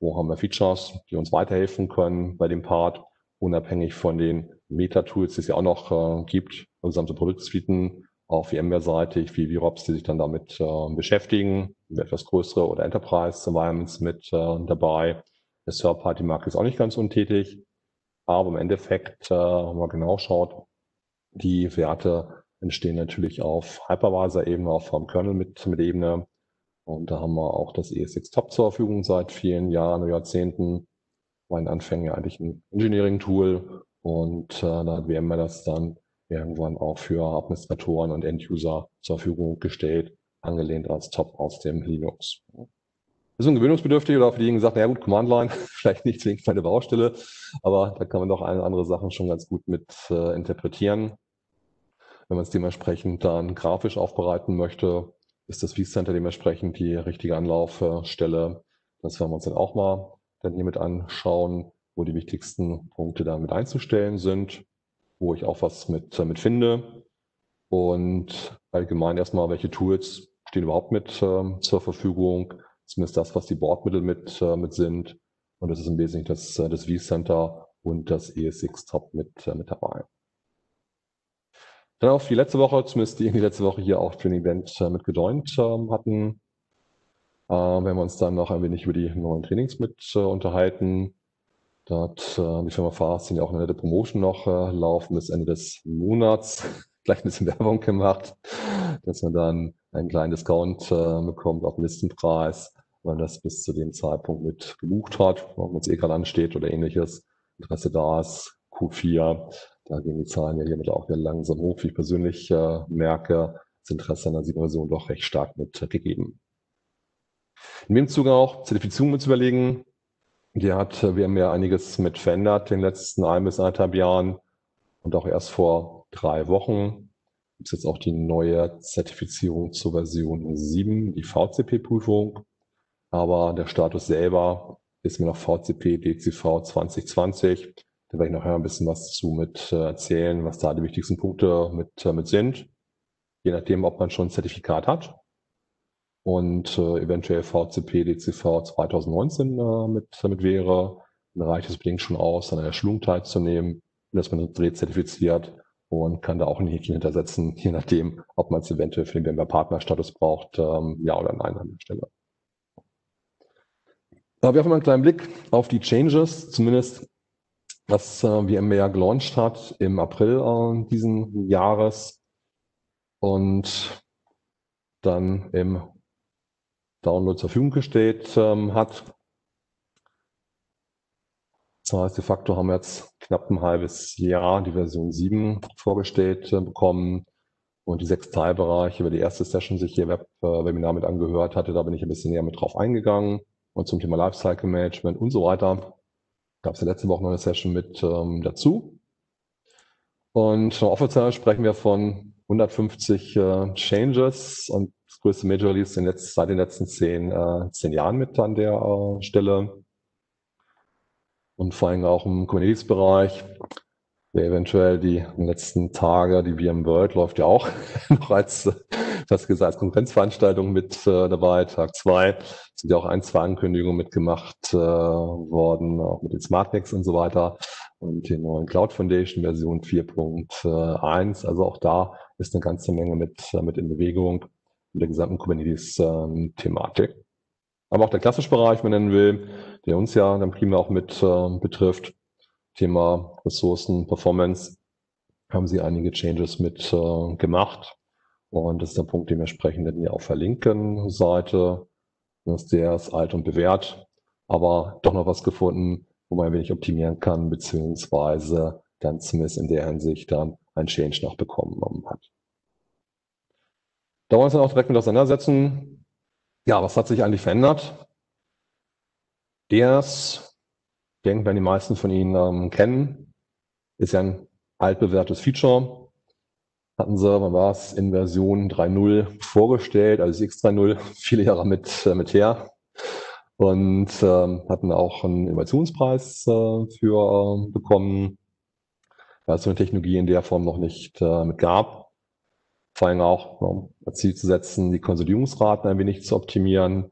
wo haben wir Features, die uns weiterhelfen können bei dem Part, unabhängig von den Meta-Tools, die es ja auch noch gibt, gesamte Produktsuiten, auch VMware-seitig, wie VROPs, die sich dann damit beschäftigen, etwas größere oder Enterprise-Environments mit dabei. Der Third-Party-Markt ist auch nicht ganz untätig, aber im Endeffekt, wenn man genau schaut, die Werte entstehen natürlich auf Hypervisor-Ebene, auf vom Kernel mit Ebene. Und da haben wir auch das ESX Top zur Verfügung seit vielen Jahren, Jahrzehnten. War in Anfängen ja eigentlich ein Engineering-Tool und da hat VMware das dann irgendwann auch für Administratoren und End-User zur Verfügung gestellt, angelehnt als Top aus dem Linux. Das ist ein gewöhnungsbedürftig oder für diejenigen, die sagen, naja gut, Command-Line, vielleicht nicht zwingend meine Baustelle, aber da kann man doch eine andere Sachen schon ganz gut mit interpretieren. Wenn man es dementsprechend dann grafisch aufbereiten möchte, ist das vCenter dementsprechend die richtige Anlaufstelle. Das werden wir uns dann auch mal dann hier mit anschauen, wo die wichtigsten Punkte da mit einzustellen sind, wo ich auch was mit finde und allgemein erstmal, welche Tools stehen überhaupt mit zur Verfügung, zumindest das, was die Bordmittel mit sind. Und das ist im Wesentlichen das vCenter und das ESX Top mit dabei. Dann auch die letzte Woche, zumindest die letzte Woche hier auch Training Event mit gejoint hatten, werden wir uns dann noch ein wenig über die neuen Trainings mit unterhalten. Da hat die Firma Fastly auch eine nette Promotion noch laufen bis Ende des Monats. Gleich ein bisschen Werbung gemacht, dass man dann einen kleinen Discount bekommt auf den Listenpreis, wenn man das bis zu dem Zeitpunkt mit gebucht hat, ob es gerade ansteht oder ähnliches. Interesse da ist, Q4. Da gehen die Zahlen ja hiermit auch wieder langsam hoch, wie ich persönlich merke. Das Interesse an der 7er Version doch recht stark mitgegeben. In dem Zuge auch Zertifizierung mit zu überlegen. Die hat VMware einiges mit verändert in den letzten 1 bis 1,5 Jahren und auch erst vor 3 Wochen gibt es jetzt auch die neue Zertifizierung zur Version 7, die VCP-Prüfung. Aber der Status selber ist mir noch VCP DCV 2020. Da werde ich nachher ein bisschen was zu mit erzählen, was da die wichtigsten Punkte mit sind. Je nachdem, ob man schon ein Zertifikat hat und eventuell VCP DCV 2019 mit wäre, dann reicht es bedingt schon aus, an einer Schulung teilzunehmen, dass man zertifiziert und kann da auch ein Häkchen hintersetzen, je nachdem, ob man es eventuell für den VMware Partnerstatus braucht, ja oder nein an der Stelle. Da werfen wir einen kleinen Blick auf die Changes, zumindest was VMware gelauncht hat im April diesen Jahres und dann im Download zur Verfügung gestellt hat. Das heißt, de facto haben wir jetzt knapp ein halbes Jahr die Version 7 vorgestellt bekommen und die 6 Teilbereiche, über die erste Session sich hier Webinar mit angehört hatte, da bin ich ein bisschen näher mit drauf eingegangen und zum Thema Lifecycle Management und so weiter. Gab es ja letzte Woche noch eine Session mit dazu. Und offiziell sprechen wir von 150 Changes und das größte Major Release seit den letzten 10 Jahren mit an der Stelle. Und vor allem auch im Kubernetes-Bereich, der eventuell die letzten Tage, die VMworld läuft ja auch noch als Konferenzveranstaltung mit dabei, Tag 2, sind ja auch 1, 2 Ankündigungen mitgemacht worden, auch mit den SmartNICs und so weiter und den neuen Cloud Foundation Version 4.1. Also auch da ist eine ganze Menge mit in Bewegung in der gesamten Kubernetes-Thematik. Aber auch der klassische Bereich, wenn man nennen will, der uns ja dann primär auch mit betrifft, Thema Ressourcen, Performance, haben sie einige Changes mit gemacht. Und das ist der Punkt, den wir entsprechend hier auf der linken Seite. Der ist alt und bewährt, aber doch noch was gefunden, wo man ein wenig optimieren kann, beziehungsweise dann zumindest in der Hinsicht dann ein Change noch bekommen hat. Da wollen wir uns dann auch direkt mit auseinandersetzen. Ja, was hat sich eigentlich verändert? DNS, denken wir, die meisten von Ihnen kennen, ist ja ein altbewährtes Feature. Hatten sie, wann war es, in Version 3.0 vorgestellt, also X3.0, viele Jahre mit her. Und hatten auch einen Innovationspreis für bekommen, weil es so eine Technologie in der Form noch nicht mit gab. Vor allem auch als Ziel zu setzen, die Konsolidierungsraten ein wenig zu optimieren.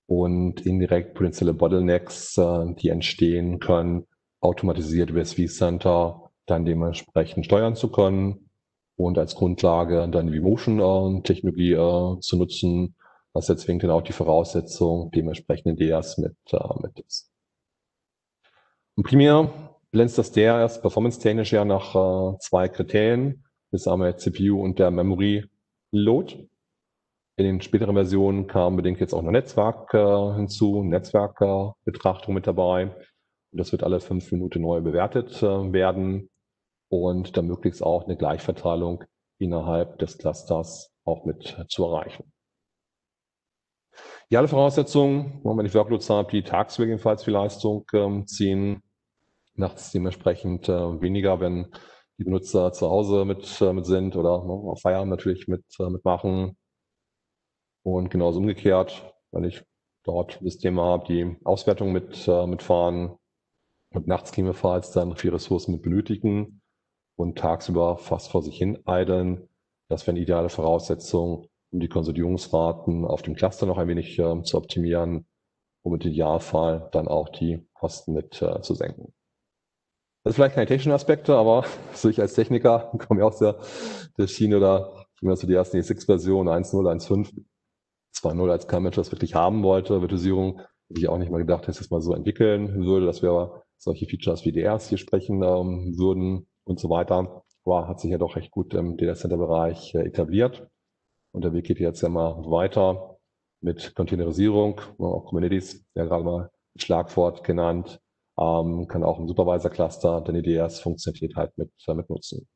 und indirekt potenzielle Bottlenecks, die entstehen können, automatisiert über das vCenter dann dementsprechend steuern zu können und als Grundlage dann die vMotion-Technologie zu nutzen, was jetzt zwingend dann auch die Voraussetzung dementsprechend in DRs mit ist. Und primär glänzt das DRs performance-technisch ja nach zwei Kriterien. Das ist einmal der CPU und der Memory Load. In den späteren Versionen kam bedingt jetzt auch noch Netzwerk hinzu, Netzwerkbetrachtung mit dabei. Und das wird alle 5 Minuten neu bewertet werden und dann möglichst auch eine Gleichverteilung innerhalb des Clusters auch mit zu erreichen. Die alle Voraussetzungen, wenn ich Workloads habe, die tagsüber jedenfalls viel Leistung ziehen, nachts dementsprechend weniger, wenn die Benutzer zu Hause mit sind oder auf Feierabend natürlich mitmachen. Und genauso umgekehrt, wenn ich dort Systeme habe, die Auswertung mitfahren und nachts gegebenenfalls dann viel Ressourcen mit benötigen und tagsüber fast vor sich hin eideln. Das wären ideale Voraussetzungen, um die Konsolidierungsraten auf dem Cluster noch ein wenig zu optimieren, um im Idealfall dann auch die Kosten mit zu senken. Das ist vielleicht keine technischen Aspekte, aber so ich als Techniker komme ja aus der Schiene oder zumindest die ersten ESX-Versionen 1.0, 1.5, 2.0, als kein Mensch das wirklich haben wollte. Virtualisierung hätte ich auch nicht mal gedacht, dass ich das mal so entwickeln würde, dass wir solche Features wie DRs hier sprechen würden und so weiter. Aber hat sich ja doch recht gut im Data Center Bereich etabliert. Und der Weg geht jetzt ja mal weiter mit Containerisierung, auch Kubernetes, ja gerade mal ein Schlagwort genannt, kann auch im Supervisor-Cluster dann die DRs-Funktionalität halt mit nutzen.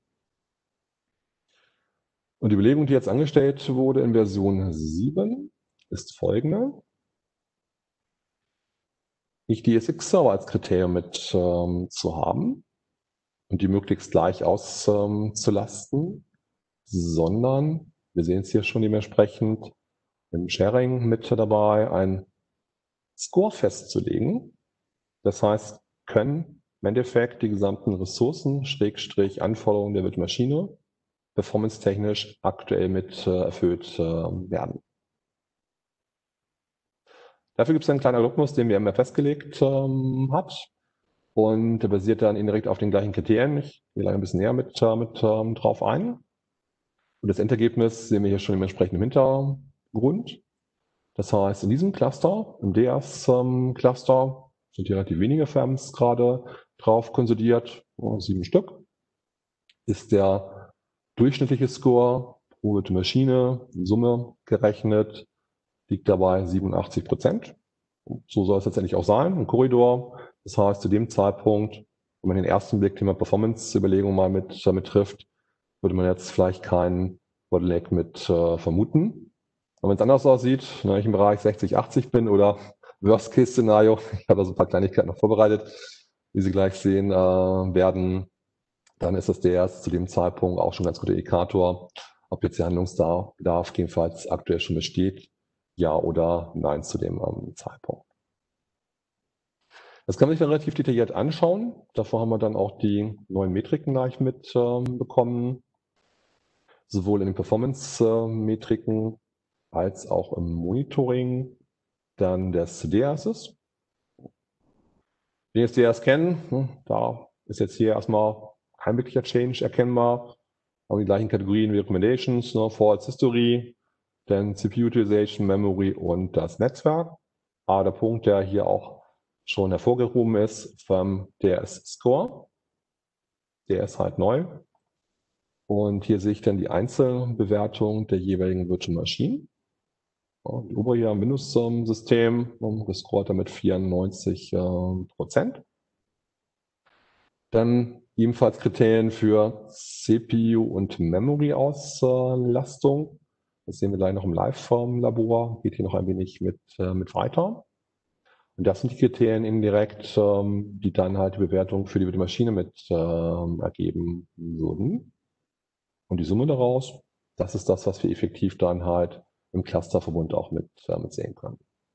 Und die Überlegung, die jetzt angestellt wurde in Version 7, ist folgende. Nicht die ESX-Server als Kriterium mit zu haben und die möglichst gleich auszulasten, sondern, wir sehen es hier schon dementsprechend, im Sharing mit dabei ein Score festzulegen. Das heißt, können im Endeffekt die gesamten Ressourcen, Schrägstrich Anforderungen der Virtual Maschine performance-technisch aktuell mit erfüllt werden. Dafür gibt es einen kleinen Algorithmus, den VMware festgelegt hat. Und der basiert dann indirekt auf den gleichen Kriterien. Ich gehe gleich ein bisschen näher mit drauf ein. Und das Endergebnis sehen wir hier schon im entsprechenden Hintergrund. Das heißt, in diesem Cluster, im DS-Cluster, sind hier relativ wenige Firms gerade drauf konsolidiert, 7 Stück, ist der durchschnittliche Score pro Virtual Maschine in Summe gerechnet, liegt dabei 87%. So soll es letztendlich auch sein, im Korridor. Das heißt, zu dem Zeitpunkt, wenn man den ersten Blick Thema Performance-Überlegung mal mit trifft, würde man jetzt vielleicht keinen Bottleneck mit vermuten. Und wenn es anders aussieht, wenn ich im Bereich 60, 80 bin oder Worst-Case-Szenario, ich habe da so ein paar Kleinigkeiten noch vorbereitet, wie Sie gleich sehen werden, dann ist das der erst zu dem Zeitpunkt auch schon ein ganz guter Indikator, ob jetzt der Handlungsbedarf jedenfalls aktuell schon besteht, ja oder nein zu dem Zeitpunkt. Das kann man sich dann relativ detailliert anschauen. Davor haben wir dann auch die neuen Metriken gleich mit bekommen, sowohl in den Performance-Metriken als auch im Monitoring dann des DRSs. Wenn ihr das DRS kennen, da ist jetzt hier erstmal kein wirklicher Change erkennbar. Haben die gleichen Kategorien wie Recommendations, False History, dann CPU Utilization, Memory und das Netzwerk. Aber der Punkt, der hier auch schon hervorgehoben ist, vom DRS-Score. Der ist halt neu. Und hier sehe ich dann die Einzelbewertung der jeweiligen Virtual Machine. Die obere hier am Windows-System gescored damit 94%. Dann ebenfalls Kriterien für CPU und Memory-Auslastung. Das sehen wir gleich noch im Live-Labor. Geht hier noch ein wenig mit weiter. Und das sind die Kriterien indirekt, die dann halt die Bewertung für die Virtual Maschine mit ergeben würden. Und die Summe daraus, das ist das, was wir effektiv dann halt im Clusterverbund auch mit sehen können.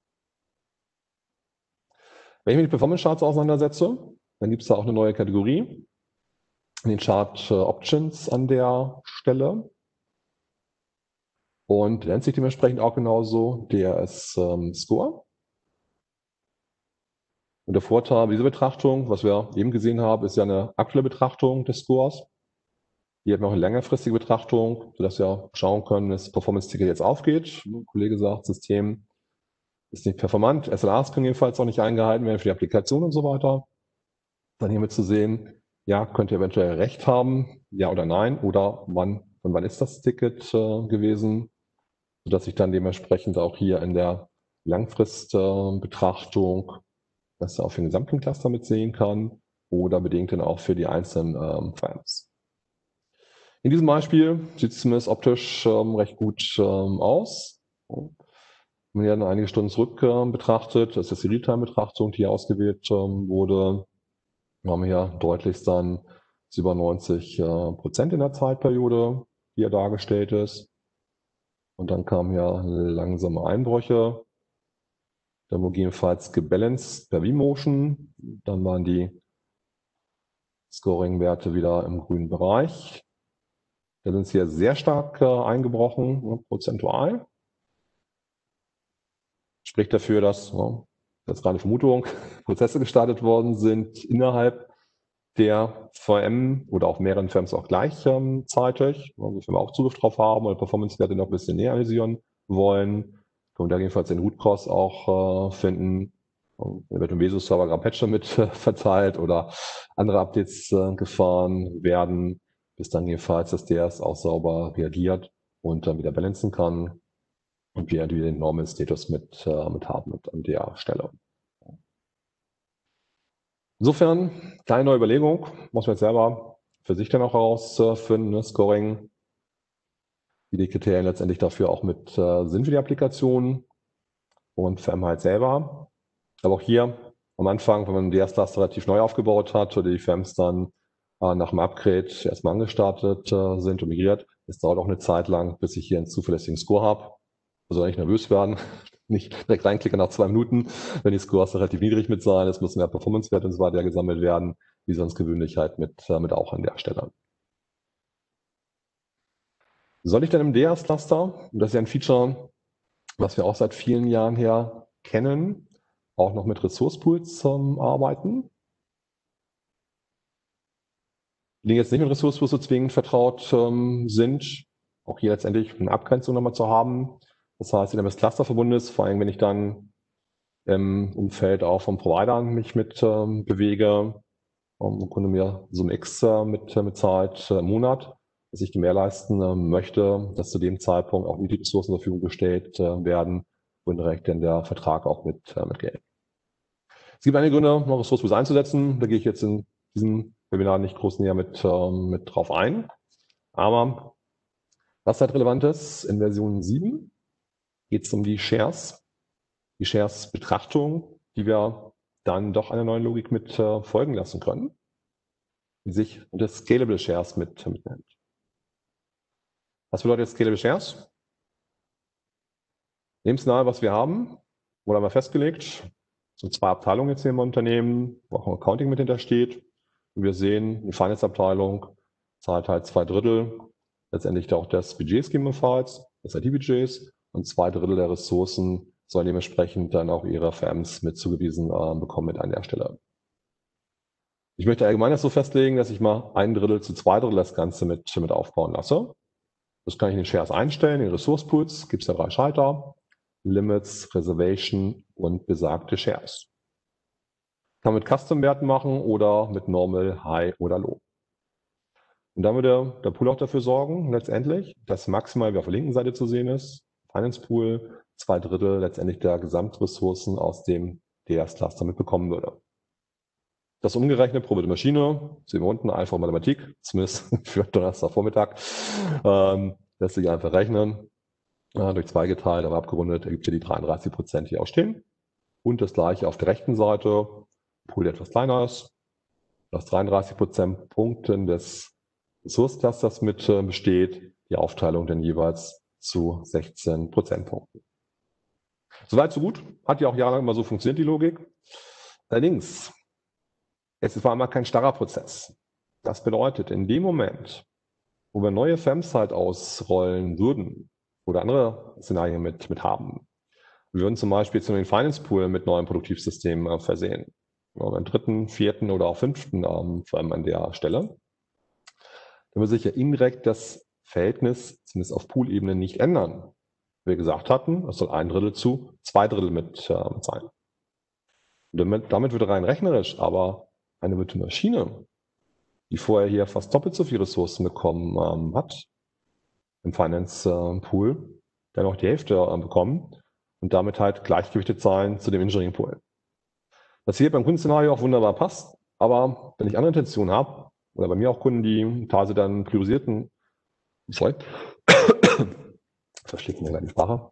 Wenn ich mich mit Performance-Charts auseinandersetze, dann gibt es da auch eine neue Kategorie in den Chart Options an der Stelle. Und nennt sich dementsprechend auch genauso DRS Score. Und der Vorteil dieser Betrachtung, was wir eben gesehen haben, ist ja eine aktuelle Betrachtung des Scores. Hier haben wir auch eine längerfristige Betrachtung, sodass wir schauen können, dass das Performance-Ticket jetzt aufgeht. Ein Kollege sagt, System ist nicht performant, SLAs können jedenfalls auch nicht eingehalten werden für die Applikation und so weiter. Dann hiermit zu sehen, ja, könnt ihr eventuell recht haben, ja oder nein, oder von wann ist das Ticket gewesen, sodass ich dann dementsprechend auch hier in der Langfristbetrachtung das auf den gesamten Cluster mitsehen kann oder bedingt dann auch für die einzelnen Frames. In diesem Beispiel sieht es zumindest optisch recht gut aus. Wenn man ja einige Stunden zurück betrachtet, das ist die Realtime-Betrachtung, die hier ausgewählt wurde, haben wir hier deutlichst dann über 90% in der Zeitperiode, die hier dargestellt ist. Und dann kamen ja langsame Einbrüche. Dann wurde jedenfalls gebalanced per V-Motion. Dann waren die Scoring-Werte wieder im grünen Bereich. Da sind sie ja sehr stark eingebrochen, prozentual. Spricht dafür, dass, das ist reine Vermutung, Prozesse gestartet worden sind innerhalb der VM oder auch mehreren Firms auch gleichzeitig, also wenn wir auch Zugriff drauf haben oder Performance-Werte noch ein bisschen näher analysieren wollen, können wir da jedenfalls den Root Cause auch finden. Da wird im Vesus-Server gerade Patch damit verteilt oder andere Updates gefahren werden, bis dann jedenfalls das DS auch sauber reagiert und dann wieder balancen kann und wir wieder den Normal Status mit haben an der Stelle. Insofern, kleine neue Überlegung, muss man jetzt selber für sich dann auch herausfinden, ne? Scoring, wie die Kriterien letztendlich dafür auch mit sind für die Applikation und VM halt selber. Aber auch hier am Anfang, wenn man den DS-Cluster relativ neu aufgebaut hat oder die VMs dann nach dem Upgrade erstmal angestartet sind und migriert, es dauert auch eine Zeit lang, bis ich hier einen zuverlässigen Score habe. Also nicht nervös werden, nicht direkt reinklicken nach 2 Minuten, wenn die Scores relativ niedrig mit sein, es müssen mehr Performance-Werte und so weiter gesammelt werden, wie sonst gewöhnlich halt mit auch an der Stelle. Soll ich dann im DS-Cluster, und das ist ja ein Feature, was wir auch seit vielen Jahren her kennen, auch noch mit Ressource-Pools arbeiten? Die jetzt nicht mit Ressource-Pools so zwingend vertraut sind, auch hier letztendlich eine Abgrenzung nochmal zu haben. Das heißt, wenn das Cluster verbunden ist, vor allem wenn ich dann im Umfeld auch vom Provider mich mit bewege, Kunde mir Sum X mit Zeit im Monat, dass ich gewährleisten möchte, dass zu dem Zeitpunkt auch die Ressourcen zur Verfügung gestellt werden und direkt in der Vertrag auch mit Geld. Es gibt einige Gründe, noch Ressourcen einzusetzen. Da gehe ich jetzt in diesem Webinar nicht groß näher mit drauf ein. Aber was halt relevant ist, in Version 7 geht es um die Shares-Betrachtung, die wir dann doch einer neuen Logik mit folgen lassen können, die sich unter Scalable Shares mit nennt. Was bedeutet Scalable Shares? Nehmen Sie nahe, was wir haben, wurde einmal festgelegt. Es sind 2 Abteilungen jetzt hier im Unternehmen, wo auch ein Accounting mit hintersteht. Und wir sehen, die Finance-Abteilung zahlt halt 2/3 letztendlich auch des Budgets gegebenenfalls, des IT-Budgets, und 2/3 der Ressourcen sollen dementsprechend dann auch ihre VMs mit zugewiesen bekommen mit an der Stelle. Ich möchte allgemein das so festlegen, dass ich mal 1/3 zu 2/3 das Ganze mit aufbauen lasse. Das kann ich in den Shares einstellen, in den Resource Pools gibt es ja 3 Schalter: Limits, Reservation und besagte Shares. Kann man mit Custom-Werten machen oder mit Normal, High oder Low. Und dann würde der Pool auch dafür sorgen, letztendlich, dass maximal, wie auf der linken Seite zu sehen ist, Finance Pool 2/3 letztendlich der Gesamtressourcen aus dem DS-Cluster mitbekommen würde. Das umgerechnet pro Bit Maschine, sehen wir unten, einfache Mathematik, zumindest für Donnerstagvormittag, lässt sich einfach rechnen, durch 2 geteilt, aber abgerundet ergibt hier die 33%, die auch stehen. Und das gleiche auf der rechten Seite, Pool, der etwas kleiner ist, aus 33% Punkten des Ressource-Clusters mit besteht, die Aufteilung dann jeweils zu 16 Prozentpunkten. Soweit, so gut. Hat ja auch jahrelang immer so funktioniert, die Logik. Allerdings, es war immer kein starrer Prozess. Das bedeutet, in dem Moment, wo wir neue VMs halt ausrollen würden oder andere Szenarien mit haben, wir würden zum Beispiel jetzt den Finance Pool mit neuen Produktivsystemen versehen, beim dritten, vierten oder auch fünften, vor allem an der Stelle, dann wird sich ja indirekt das Verhältnis, zumindest auf Pool-Ebene, nicht ändern. Wir gesagt hatten, es soll 1/3 zu 2/3 mit sein. Und damit wird rein rechnerisch aber eine virtuelle Maschine, die vorher hier fast doppelt so viele Ressourcen bekommen hat, im Finance Pool, dann auch die Hälfte bekommen und damit halt gleichgewichtet sein zu dem Engineering Pool. Was hier beim Kundenszenario auch wunderbar passt, aber wenn ich andere Intentionen habe, oder bei mir auch Kunden, die teilweise dann priorisierten, verschlägt mir gleich die Sprache,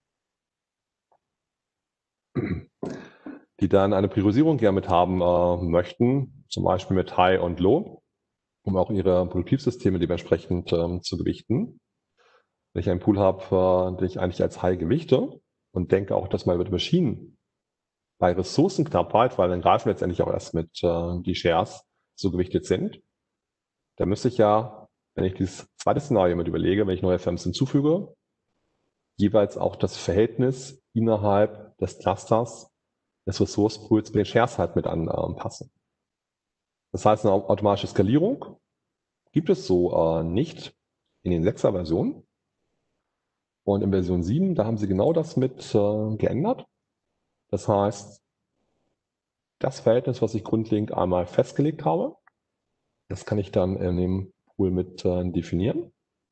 die dann eine Priorisierung gerne mit haben möchten, zum Beispiel mit High und Low, um auch ihre Produktivsysteme dementsprechend zu gewichten. Wenn ich einen Pool habe, den ich eigentlich als High gewichte und denke auch, dass meine Maschinen bei Ressourcenknappheit, weil dann greifen letztendlich auch erst mit die Shares so gewichtet sind, dann müsste ich ja, wenn ich dieses zweite Szenario mit überlege, wenn ich neue Firmen hinzufüge, jeweils auch das Verhältnis innerhalb des Clusters des Ressourcepools bei den Shares halt mit anpassen. Das heißt, eine automatische Skalierung gibt es so nicht in den 6er Versionen. Und in Version 7, da haben sie genau das mit geändert. Das heißt, das Verhältnis, was ich grundlegend einmal festgelegt habe, das kann ich dann in dem Pool mit definieren.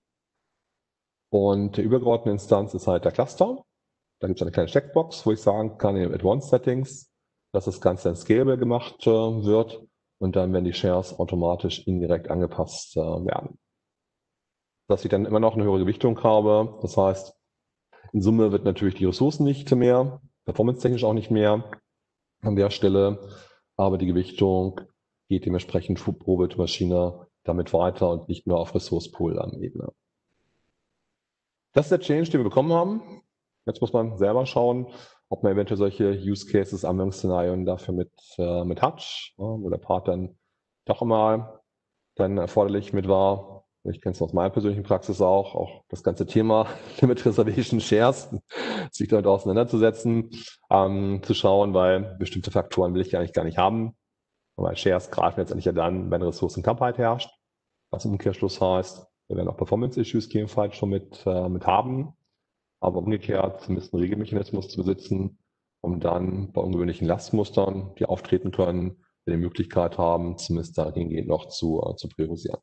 Und die übergeordnete Instanz ist halt der Cluster. Da gibt es eine kleine Checkbox, wo ich sagen kann, in den Advanced Settings, dass das Ganze dann scalable gemacht wird und dann werden die Shares automatisch indirekt angepasst werden. Dass ich dann immer noch eine höhere Gewichtung habe. Das heißt, in Summe wird natürlich die Ressourcen nicht mehr, performance-technisch auch nicht mehr an der Stelle, aber die Gewichtung geht dementsprechend pro Maschine damit weiter und nicht nur auf Ressource-Pool-Ebene. Das ist der Change, den wir bekommen haben. Jetzt muss man selber schauen, ob man eventuell solche Use Cases, Anwendungsszenarien dafür mit hat, wo der Part dann doch immer dann erforderlich mit war. Ich kenne es aus meiner persönlichen Praxis auch das ganze Thema Limit Reservation Shares, sich damit auseinanderzusetzen, zu schauen, weil bestimmte Faktoren will ich eigentlich gar nicht haben. Weil Shares greifen letztendlich ja dann, wenn Ressourcenknappheit herrscht, was im Umkehrschluss heißt, wir werden auch Performance-Issues gegebenenfalls schon mit haben, aber umgekehrt zumindest einen Regelmechanismus zu besitzen, um dann bei ungewöhnlichen Lastmustern, die auftreten können, die Möglichkeit haben, zumindest dahingehend noch zu priorisieren.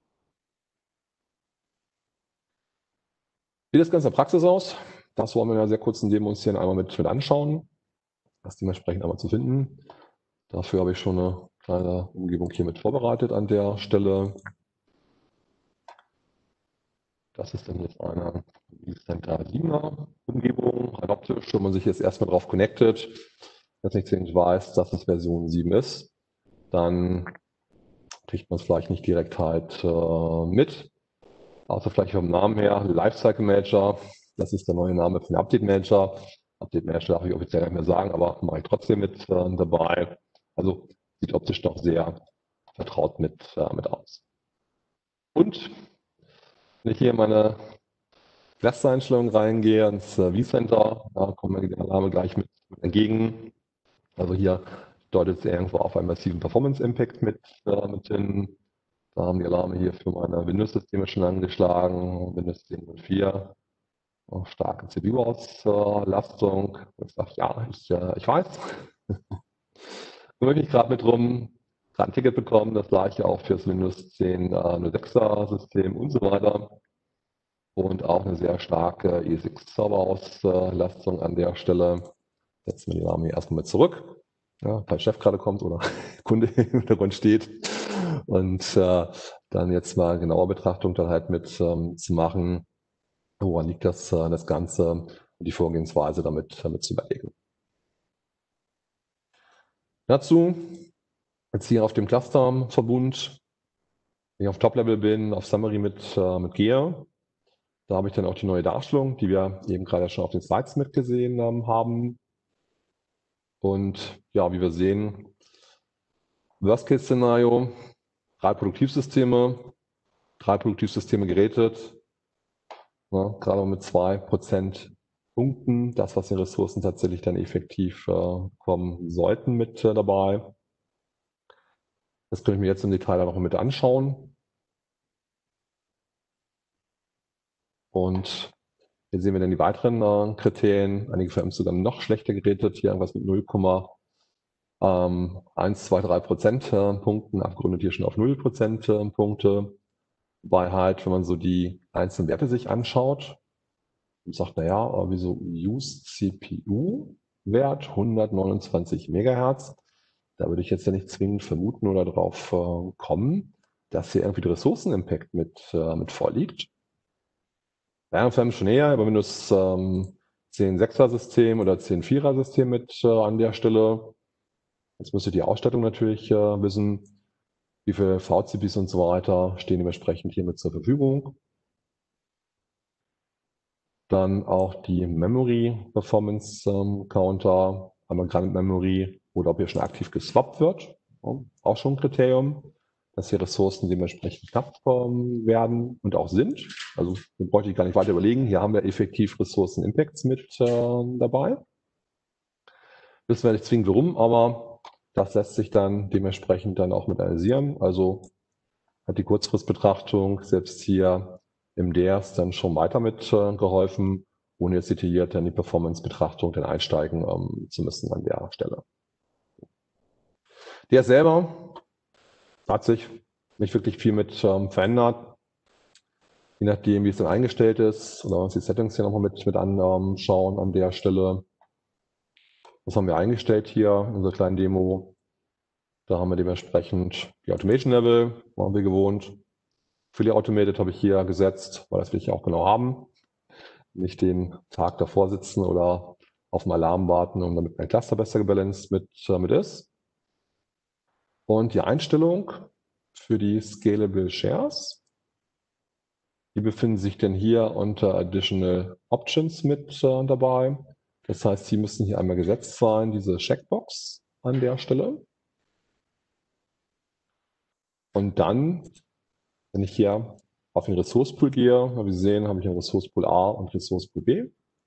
Wie sieht das Ganze in der Praxis aus? Das wollen wir in einer sehr kurzen Demo uns hier einmal mit anschauen, das dementsprechend einmal zu finden. Dafür habe ich schon eine kleine Umgebung hier mit vorbereitet an der Stelle. Das ist dann jetzt eine vCenter 7er Umgebung, rein optisch, wenn man sich jetzt erstmal drauf connectet, jetzt nicht zwingend weiß, dass es Version 7 ist, dann kriegt man es vielleicht nicht direkt halt mit. Außer vielleicht vom Namen her, Lifecycle Manager, das ist der neue Name für den Update Manager. Update Manager darf ich offiziell nicht mehr sagen, aber mache ich trotzdem mit dabei. Also sieht optisch doch sehr vertraut mit aus. Und wenn ich hier in meine Cluster-Einstellung reingehe, ins vCenter, da kommt mir der Name gleich mit entgegen. Also hier deutet es irgendwo auf einen massiven Performance-Impact mit hin. Da haben die Alarme hier für meine Windows-Systeme schon angeschlagen, Windows 10.04, starke CPU-Auslastung. Ich sage, ja, ich weiß. Kümmere mich gerade mit drum, gerade ein Ticket bekommen, das gleiche auch fürs Windows 10.06er System und so weiter. Und auch eine sehr starke ESX-Server-Auslastung an der Stelle. Setzen wir die Alarme hier erstmal mit zurück, ja, weil Chef gerade kommt oder Kunde im Hintergrund steht. Und dann jetzt mal genauer Betrachtung dann halt mit zu machen, woran liegt das Ganze und die Vorgehensweise damit zu überlegen. Dazu jetzt hier auf dem Cluster-Verbund, wenn ich auf Top-Level bin, auf Summary mit gehe, da habe ich dann auch die neue Darstellung, die wir eben gerade schon auf den Slides mitgesehen haben. Und ja, wie wir sehen, Worst-Case-Szenario, 3 Produktivsysteme geratet, ja, gerade mit 2% Punkten, das, was in Ressourcen tatsächlich dann effektiv kommen sollten, mit dabei. Das kann ich mir jetzt im Detail dann noch mit anschauen. Und hier sehen wir dann die weiteren Kriterien. Einige VMs sogar noch schlechter gerätet, hier irgendwas mit 0,123 Prozentpunkten, abgerundet hier schon auf 0 Prozentpunkte. Wobei halt, wenn man so die einzelnen Werte sich anschaut und sagt, naja, wieso Use CPU Wert 129 Megahertz, da würde ich jetzt ja nicht zwingend vermuten oder darauf kommen, dass hier irgendwie der Ressourcenimpact mit vorliegt. Ja, VMs schon eher, aber wenn du es 10.6er-System oder 10.4er-System mit an der Stelle, jetzt müsst ihr die Ausstattung natürlich wissen, wie viele VCPs und so weiter stehen dementsprechend hiermit zur Verfügung. Dann auch die Memory Performance Counter, einmal Granite Memory oder ob hier schon aktiv geswappt wird. Auch schon ein Kriterium, dass hier Ressourcen dementsprechend knapp werden und auch sind. Also da bräuchte ich gar nicht weiter überlegen. Hier haben wir effektiv Ressourcen-Impacts mit dabei. Wissen wir nicht zwingend warum, aber das lässt sich dann dementsprechend dann auch mit analysieren. Also hat die Kurzfristbetrachtung selbst hier im DERS dann schon weiter mit geholfen, ohne jetzt detailliert in die Performance-Betrachtung dann einsteigen zu müssen an der Stelle. Der selber hat sich nicht wirklich viel mit verändert. Je nachdem, wie es dann eingestellt ist, oder uns die Settings hier nochmal mit anschauen an der Stelle. Was haben wir eingestellt hier in unserer kleinen Demo? Da haben wir dementsprechend die Automation Level, waren wir gewohnt. Fully Automated habe ich hier gesetzt, weil das will ich auch genau haben. Nicht den Tag davor sitzen oder auf den Alarm warten, um damit mein Cluster besser gebalanced mit ist. Und die Einstellung für die Scalable Shares, die befinden sich denn hier unter Additional Options mit dabei. Das heißt, sie müssen hier einmal gesetzt sein, diese Checkbox an der Stelle. Und dann, wenn ich hier auf den Resource Pool gehe, wie Sie sehen, habe ich einen Resource Pool A und Resource Pool B.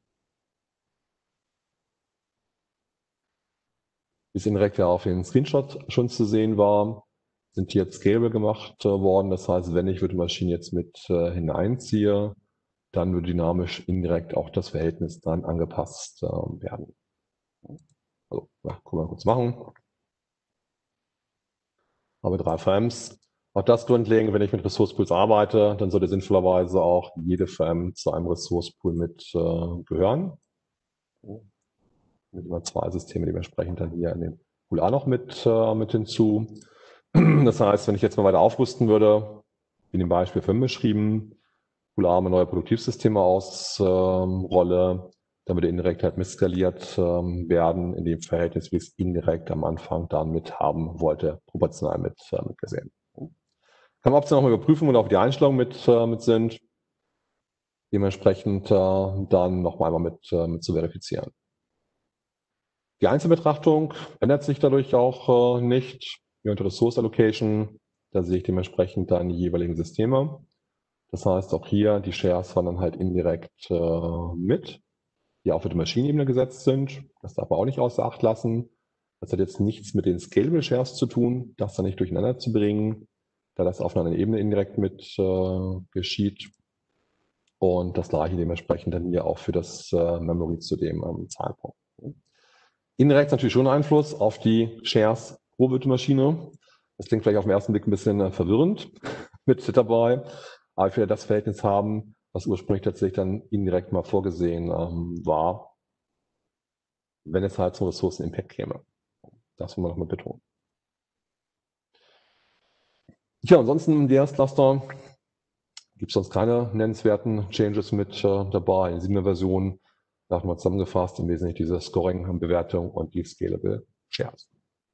Wie es indirekt ja auf den Screenshot schon zu sehen war, sind die jetzt scalable gemacht worden. Das heißt, wenn ich die Maschine jetzt mit hineinziehe, dann würde dynamisch indirekt auch das Verhältnis dann angepasst werden. Also, ja, können wir kurz machen. Habe 3 VMs. Auch das grundlegend, wenn ich mit Resource Pools arbeite, dann sollte sinnvollerweise auch jede VM zu einem Resource Pool mit gehören. Mit immer 2 Systeme dementsprechend dann hier in den Pool A noch mit hinzu. Das heißt, wenn ich jetzt mal weiter aufrüsten würde, wie in dem Beispiel für beschrieben, Pool A mal neue Produktivsysteme ausrolle, dann würde indirekt halt mitskaliert werden, in dem Verhältnis, wie ich es indirekt am Anfang dann mit haben wollte, proportional mit gesehen. Kann man optional nochmal überprüfen, oder auch die Einstellungen mit sind. Dementsprechend dann nochmal mit zu verifizieren. Die Einzelbetrachtung ändert sich dadurch auch nicht. Hier unter Resource Allocation, da sehe ich dementsprechend dann die jeweiligen Systeme. Das heißt, auch hier die Shares waren dann halt indirekt mit, die auf der Maschinenebene gesetzt sind. Das darf man auch nicht außer Acht lassen. Das hat jetzt nichts mit den Scalable Shares zu tun, das dann nicht durcheinander zu bringen, da das auf einer Ebene indirekt mit geschieht. Und das gleiche dementsprechend dann hier auch für das Memory zu dem Zeitpunkt. Indirekt natürlich schon Einfluss auf die Shares pro Virtual Maschine. Das klingt vielleicht auf den ersten Blick ein bisschen verwirrend mit dabei, aber wir das Verhältnis haben, was ursprünglich tatsächlich dann indirekt mal vorgesehen war, wenn es halt zum Ressourcen-Impact käme. Das wollen wir nochmal betonen. Ja, ansonsten im DS-Cluster gibt es sonst keine nennenswerten Changes mit dabei. In 7er Version da haben wir zusammengefasst im Wesentlichen diese Scoring-Bewertung und die Scalable Shares.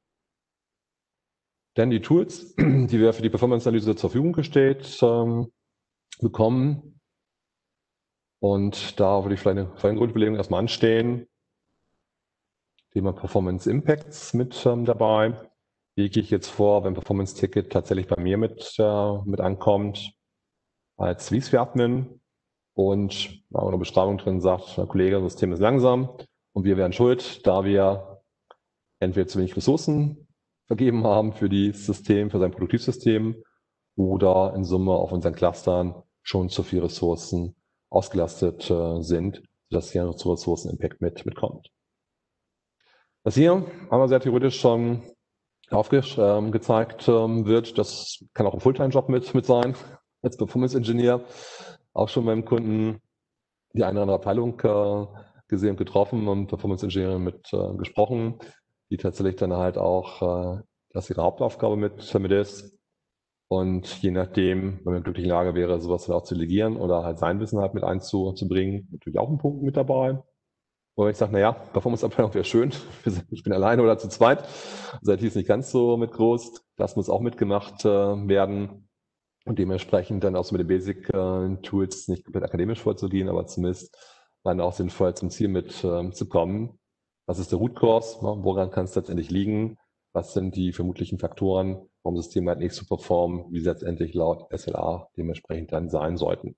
Dann die Tools, die wir für die Performance-Analyse zur Verfügung gestellt bekommen. Und da würde ich vielleicht eine Grundüberlegung erstmal anstehen. Thema Performance Impacts mit dabei. Wie gehe ich jetzt vor, wenn Performance Ticket tatsächlich bei mir mit ankommt als vSphere Admin? und da eine Beschreibung drin sagt, der Kollege, das System ist langsam und wir wären schuld, da wir entweder zu wenig Ressourcen vergeben haben für das System, für sein Produktivsystem oder in Summe auf unseren Clustern schon zu viele Ressourcen ausgelastet sind, sodass hier zu Ressourcen-Impact mitkommt. Das hier haben wir sehr theoretisch schon aufgezeigt wird, das kann auch ein Fulltime-Job mit sein, als Performance-Engineer, auch schon beim Kunden die eine oder andere Abteilung gesehen und getroffen und Performance-Engineering mit gesprochen, die tatsächlich dann halt auch, dass ihre Hauptaufgabe mit ist. Und je nachdem, wenn man in glücklicher Lage wäre, sowas dann auch zu delegieren oder halt sein Wissen halt mit einzubringen, natürlich auch ein Punkt mit dabei. Wo ich sage, naja, Performance-Abteilung wäre schön. Ich bin alleine oder zu zweit. Seid ist nicht ganz so mit groß. Das muss auch mitgemacht werden. Und dementsprechend dann auch so mit den Basic-Tools nicht komplett akademisch vorzugehen, aber zumindest dann auch sinnvoll zum Ziel zu kommen. Was ist der Root Cause? Woran kann es letztendlich liegen? Was sind die vermutlichen Faktoren, warum Systeme halt nicht so performen, wie sie letztendlich laut SLA dementsprechend dann sein sollten?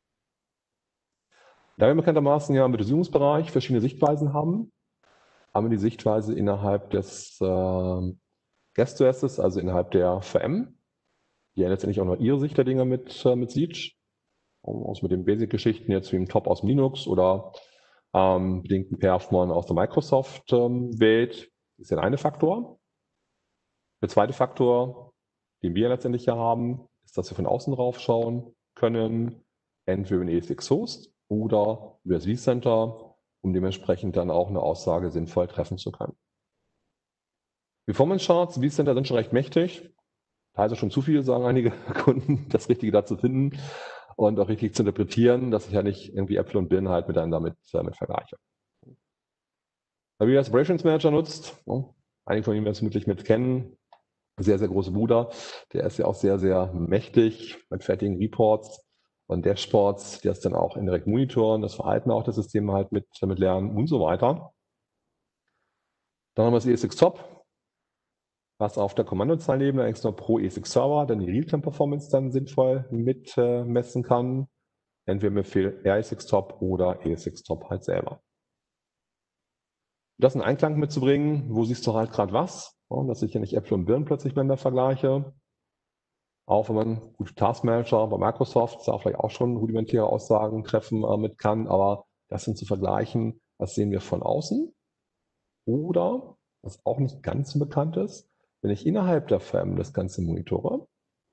Da wir bekanntermaßen ja im Visualisierungsbereich verschiedene Sichtweisen haben wir die Sichtweise innerhalb des Guest-OSs, also innerhalb der VM, die ja letztendlich auch noch ihre Sicht der Dinge mit sieht. Aus mit den Basic-Geschichten jetzt wie im Top aus dem Linux oder bedingten Performance aus der Microsoft-Welt, ist ja der eine Faktor. Der zweite Faktor, den wir letztendlich ja haben, ist, dass wir von außen drauf schauen können, entweder über den ESX-Host oder über das vCenter, um dementsprechend dann auch eine Aussage sinnvoll treffen zu können. Performance-Charts, vCenter sind schon recht mächtig, teilweise schon zu viel, sagen einige Kunden, das Richtige da zu finden und auch richtig zu interpretieren, dass ich ja nicht irgendwie Äpfel und Birnen halt miteinander damit vergleiche. Wie ihr Operations Manager nutzt, einige von Ihnen werden es vermutlich mit kennen, sehr, sehr große Bruder, der ist ja auch sehr, sehr mächtig mit fertigen Reports und Dashboards, die das dann auch indirekt monitoren, das Verhalten auch des Systems halt mit lernen und so weiter. Dann haben wir das ESX Top, was auf der Kommandozeilenebene eigentlich nur pro ESX Server dann die Realtime-Performance dann sinnvoll mitmessen kann. Entweder mit Befehl RESX Top oder ESX Top halt selber. Das in Einklang mitzubringen, wo siehst du halt gerade was, dass ich ja nicht Äpfel und Birnen plötzlich miteinander vergleiche. Auch wenn man gute Taskmanager bei Microsoft da vielleicht auch schon rudimentäre Aussagen treffen mit kann, aber das sind zu vergleichen, was sehen wir von außen. Oder, was auch nicht ganz so bekannt ist, wenn ich innerhalb der VM das Ganze monitore,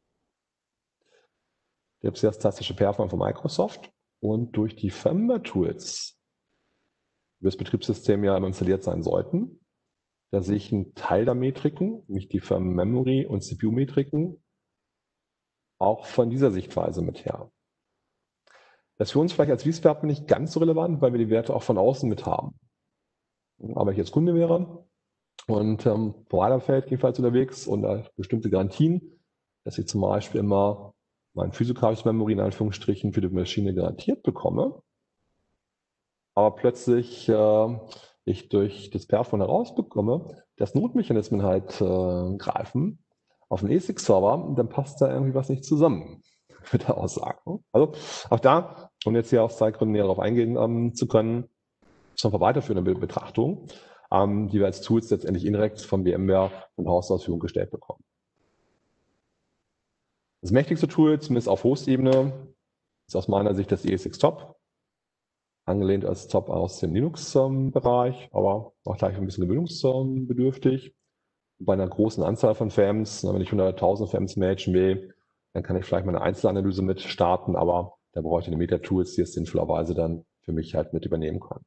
gibt es das klassische Performance von Microsoft und durch die Firmware-Tools, die das Betriebssystem ja installiert sein sollten, da sehe ich einen Teil der Metriken, nämlich die Firmware-Memory und CPU-Metriken, auch von dieser Sichtweise mit her. Das ist für uns vielleicht als vSphere nicht ganz so relevant, weil wir die Werte auch von außen mit haben. Aber wenn ich jetzt Kunde wäre und Providerfeld jedenfalls unterwegs und bestimmte Garantien, dass ich zum Beispiel immer mein physikalisches Memory in Anführungsstrichen für die Maschine garantiert bekomme, aber plötzlich ich durch das Perform herausbekomme, dass Notmechanismen halt greifen auf den ESX-Server, dann passt da irgendwie was nicht zusammen mit der Aussage. Also auch da, um jetzt hier aus Zeitgründen näher darauf eingehen zu können, ist noch eine weiterführende Betrachtung, die wir als Tools letztendlich indirekt von VMware von Haus aus Verfügung gestellt bekommen. Das mächtigste Tool, zumindest auf Host-Ebene, ist aus meiner Sicht das ESX Top, angelehnt als Top aus dem Linux-Bereich, aber auch gleich ein bisschen gewöhnungsbedürftig. Bei einer großen Anzahl von VMs, wenn ich 100.000 VMs managen will, dann kann ich vielleicht mal eine Einzelanalyse mit starten, aber da brauche ich eine Meta-Tools, die es sinnvollerweise dann für mich halt mit übernehmen können.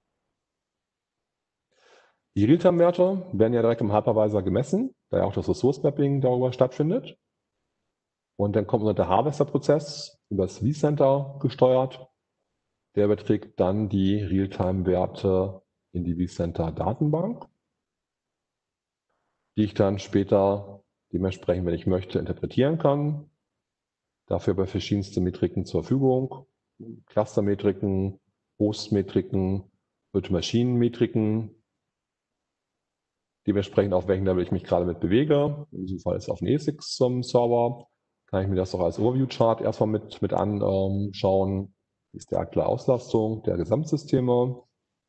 Die Realtime-Werte werden ja direkt im Hypervisor gemessen, da ja auch das Resource-Mapping darüber stattfindet. Und dann kommt unser der Harvester-Prozess über das vCenter gesteuert. Der überträgt dann die Realtime-Werte in die vCenter-Datenbank, die ich dann später dementsprechend, wenn ich möchte, interpretieren kann. Dafür bei verschiedenste Metriken zur Verfügung. Cluster-Metriken, Host-Metriken, Virtual Machine-Metriken. Dementsprechend auf welchen Level ich mich gerade mit bewege. In diesem Fall ist es auf dem ESX-Server. Kann ich mir das auch als Overview-Chart erstmal mit anschauen. ist die aktuelle Auslastung der Gesamtsysteme.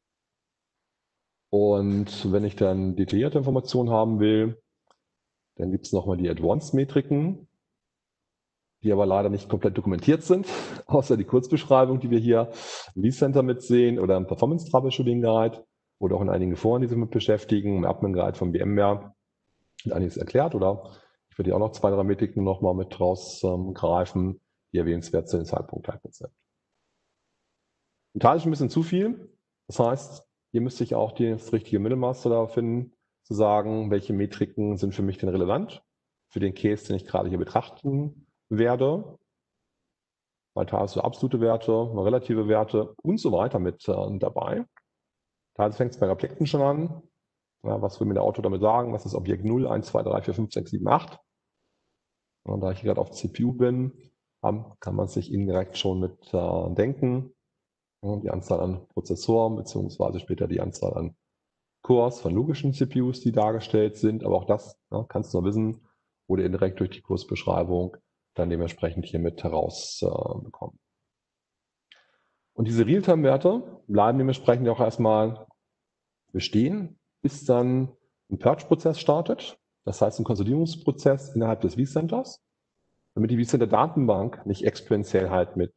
Und wenn ich dann detaillierte Informationen haben will, dann gibt es nochmal die Advanced-Metriken, die aber leider nicht komplett dokumentiert sind, außer die Kurzbeschreibung, die wir hier im vCenter mitsehen oder im Performance Troubleshooting Guide oder auch in einigen Foren, die sich damit beschäftigen, im Admin Guide von VMware wird einiges erklärt, oder ich würde hier auch noch 2, 3 Metriken nochmal mit rausgreifen, die erwähnenswert zu den Zeitpunkt halt mit sind. Ein Teil ist ein bisschen zu viel, das heißt, hier müsste ich auch das richtige Mittelmaß da finden, zu sagen, welche Metriken sind für mich denn relevant für den Case, den ich gerade hier betrachten werde. Bei Teil hast du absolute Werte, relative Werte und so weiter mit dabei. Teils fängt es bei Objekten schon an. Ja, was will mir der Autor damit sagen? Was ist Objekt 0, 1, 2, 3, 4, 5, 6, 7, 8? Und da ich hier gerade auf CPU bin, kann man sich indirekt schon mit denken. Die Anzahl an Prozessoren beziehungsweise später die Anzahl an Cores von logischen CPUs, die dargestellt sind. Aber auch das kannst du noch wissen oder indirekt durch die Kursbeschreibung dann dementsprechend hier mit herausbekommen. Und diese Realtime-Werte bleiben dementsprechend auch erstmal bestehen, bis dann ein Purge-Prozess startet. Das heißt, ein Konsolidierungsprozess innerhalb des vCenters, damit die vCenter-Datenbank nicht exponentiell halt mit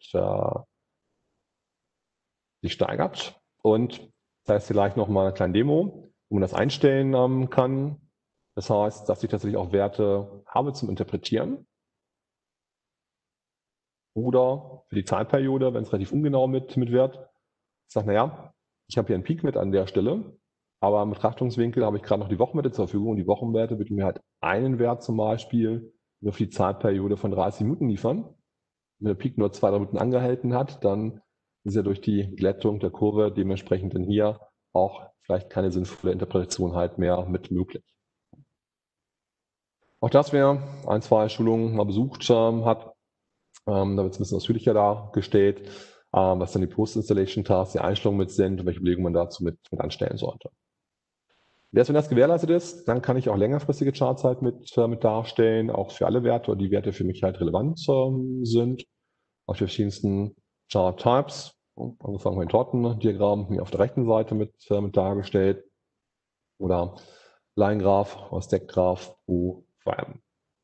sich steigert. Und das heißt vielleicht nochmal eine kleine Demo, wo man das einstellen kann. Das heißt, dass ich tatsächlich auch Werte habe zum Interpretieren. Oder für die Zeitperiode, wenn es relativ ungenau mit wird, ich sage, naja, ich habe hier einen Peak mit an der Stelle, aber im Betrachtungswinkel habe ich gerade noch die Wochenwerte zur Verfügung und die Wochenwerte wird mir halt einen Wert zum Beispiel nur für die Zeitperiode von 30 Minuten liefern. Wenn der Peak nur 2, 3 Minuten angehalten hat, dann ist ja durch die Glättung der Kurve dementsprechend dann hier auch vielleicht keine sinnvolle Interpretation halt mehr mit möglich. Auch das, wer 1, 2 Schulungen mal besucht hat, da wird es ein bisschen ausführlicher dargestellt, was dann die Post-Installation-Tasks, die Einstellungen mit sind und welche Überlegungen man dazu mit anstellen sollte. Erst wenn das gewährleistet ist, dann kann ich auch längerfristige Charts halt mit darstellen, auch für alle Werte oder die Werte für mich halt relevant sind. Auf die verschiedensten Chart-Types, angefangen mit dem Tortendiagramm, hier auf der rechten Seite mit dargestellt, oder Line-Graph oder Stack-Graph, VM.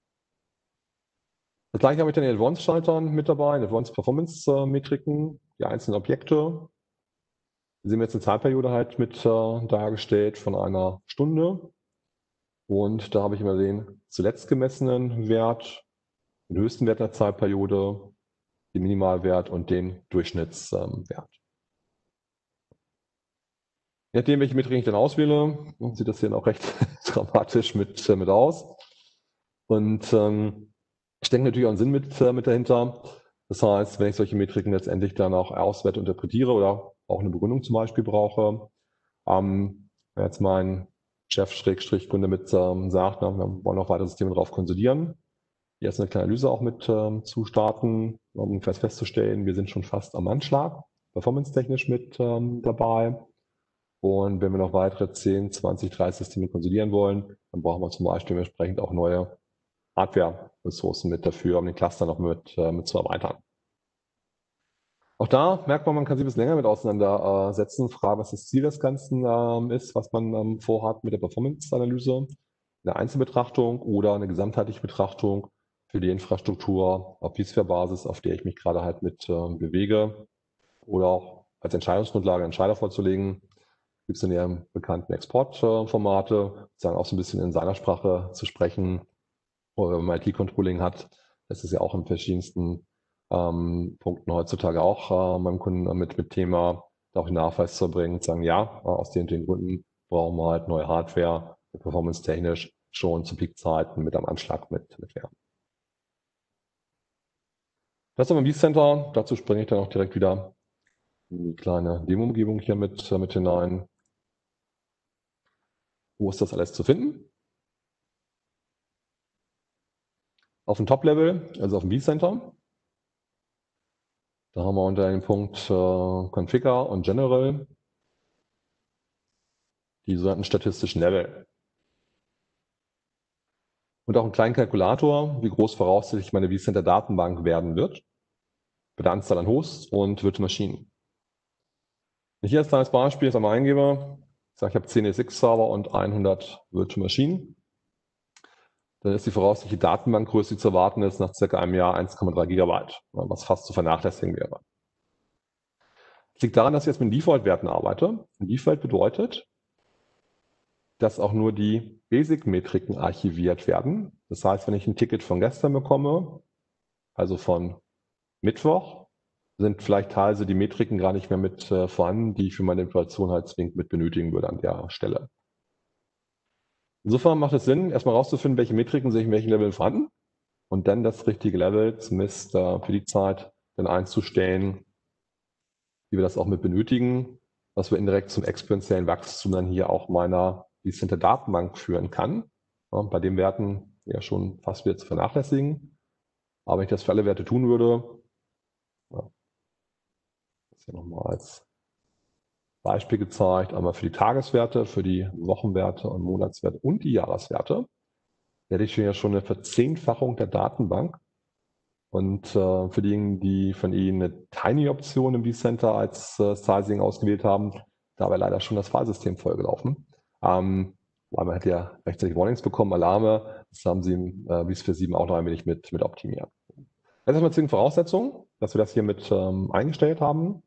Das gleiche habe ich dann in den Advanced-Schaltern mit dabei, in Advanced Performance-Metriken, die einzelnen Objekte. Wir sehen jetzt eine Zeitperiode halt mit dargestellt von einer Stunde. Und da habe ich immer den zuletzt gemessenen Wert, den höchsten Wert der Zeitperiode, den Minimalwert und den Durchschnittswert. Je nachdem, welche Metrik ich dann auswähle, sieht das hier auch recht dramatisch mit aus. Und ich denke natürlich auch einen Sinn mit dahinter. Das heißt, wenn ich solche Metriken letztendlich dann auch auswerte, interpretiere oder auch eine Begründung zum Beispiel brauche, wenn jetzt mein Chef-Kunde mit sagt, wir wollen auch weitere Systeme drauf konsolidieren, jetzt eine kleine Analyse auch mit zu starten, um festzustellen, wir sind schon fast am Anschlag, performance-technisch mit dabei. Und wenn wir noch weitere 10, 20, 30 Systeme konsolidieren wollen, dann brauchen wir zum Beispiel entsprechend auch neue Hardware-Ressourcen mit dafür, um den Cluster noch mit zu erweitern. Auch da merkt man kann sich ein bisschen länger mit auseinandersetzen, fragen, was das Ziel des Ganzen ist, was man vorhat mit der Performance-Analyse, eine Einzelbetrachtung oder eine gesamtheitliche Betrachtung für die Infrastruktur auf vSphere-Basis, auf der ich mich gerade halt mit bewege, oder auch als Entscheidungsgrundlage Entscheider vorzulegen. Gibt es in ihrem bekannten Exportformate, sozusagen auch so ein bisschen in seiner Sprache zu sprechen. Oder wenn man IT-Controlling hat, das ist ja auch in verschiedensten Punkten heutzutage auch meinem Kunden mit Thema, auch den Nachweis zu erbringen, zu sagen, ja, aus den Gründen brauchen wir halt neue Hardware, performance-technisch schon zu Peak-Zeiten mit am Anschlag mit werden. Das ist aber vCenter, dazu springe ich dann auch direkt wieder in die kleine Demo-Umgebung hier mit hinein. Wo ist das alles zu finden? Auf dem Top-Level, also auf dem vCenter. Da haben wir unter dem Punkt Configure und General die sogenannten statistischen Level. Und auch einen kleinen Kalkulator, wie groß voraussichtlich meine vCenter-Datenbank werden wird. bei der Anzahl an Hosts und Virtual Maschinen. Wenn ich hier als kleines Beispiel jetzt einmal eingebe, ich sage, ich habe 10 ESX-Server und 100 Virtual Maschinen, dann ist die voraussichtliche Datenbankgröße, die zu erwarten ist, nach circa einem Jahr 1,3 Gigabyte, was fast zu vernachlässigen wäre. Das liegt daran, dass ich jetzt mit Default-Werten arbeite. Und Default bedeutet, dass auch nur die Basic-Metriken archiviert werden. Das heißt, wenn ich ein Ticket von gestern bekomme, also von Mittwoch, sind vielleicht teilweise die Metriken gar nicht mehr mit vorhanden, die ich für meine Implementation halt zwingend mit benötigen würde an der Stelle. Insofern macht es Sinn, erstmal rauszufinden, welche Metriken sind in welchen Leveln vorhanden und dann das richtige Level zumindest für die Zeit dann einzustellen, wie wir das auch mit benötigen, was wir indirekt zum exponentiellen Wachstum dann hier auch meiner Decenter Datenbank führen kann. Ja, bei den Werten ja schon fast wieder zu vernachlässigen. Aber wenn ich das für alle Werte tun würde, ja, das ist hier nochmal als Beispiel gezeigt, einmal für die Tageswerte, für die Wochenwerte und Monatswerte und die Jahreswerte, hätte ich ja schon eine Verzehnfachung der Datenbank. Und für diejenigen, die von Ihnen eine Tiny-Option im vCenter als Sizing ausgewählt haben, da war leider schon das Filesystem vollgelaufen. Weil man hat ja rechtzeitig Warnings bekommen, Alarme. Das haben Sie im vSphere 7 auch noch ein wenig mit optimiert. Das ist erstmal zwingend Voraussetzung, dass wir das hier mit eingestellt haben.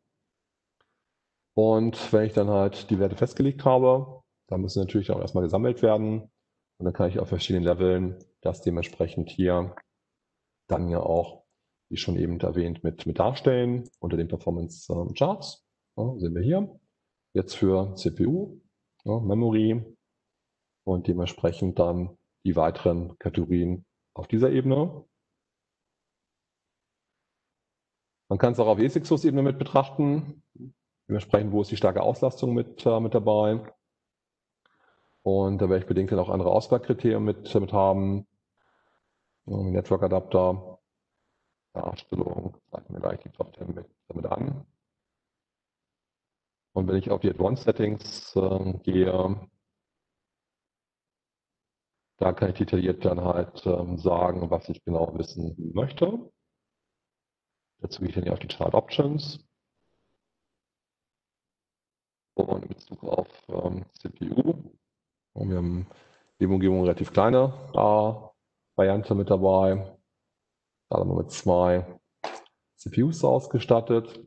Und wenn ich dann halt die Werte festgelegt habe, dann müssen natürlich auch erstmal gesammelt werden. Und dann kann ich auf verschiedenen Leveln das dementsprechend hier dann ja auch, wie schon eben erwähnt, mit darstellen unter den Performance Charts. Ja, sehen wir hier. Jetzt für CPU, ja, Memory und dementsprechend dann die weiteren Kategorien auf dieser Ebene. Man kann es auch auf ESXOS-Ebene mit betrachten. Dementsprechend, wo ist die starke Auslastung mit dabei. Und da werde ich bedingt dann auch andere Auswahlkriterien mit haben. Network Adapter, Darstellung, zeigen wir gleich die Top 10 damit an. Und wenn ich auf die Advanced Settings gehe, da kann ich detailliert dann halt sagen, was ich genau wissen möchte. Dazu gehe ich dann hier auf die Chart Options. Und in Bezug auf CPU. Und wir haben die Umgebung eine relativ kleine Variante mit dabei. Da haben wir mit 2 CPUs ausgestattet.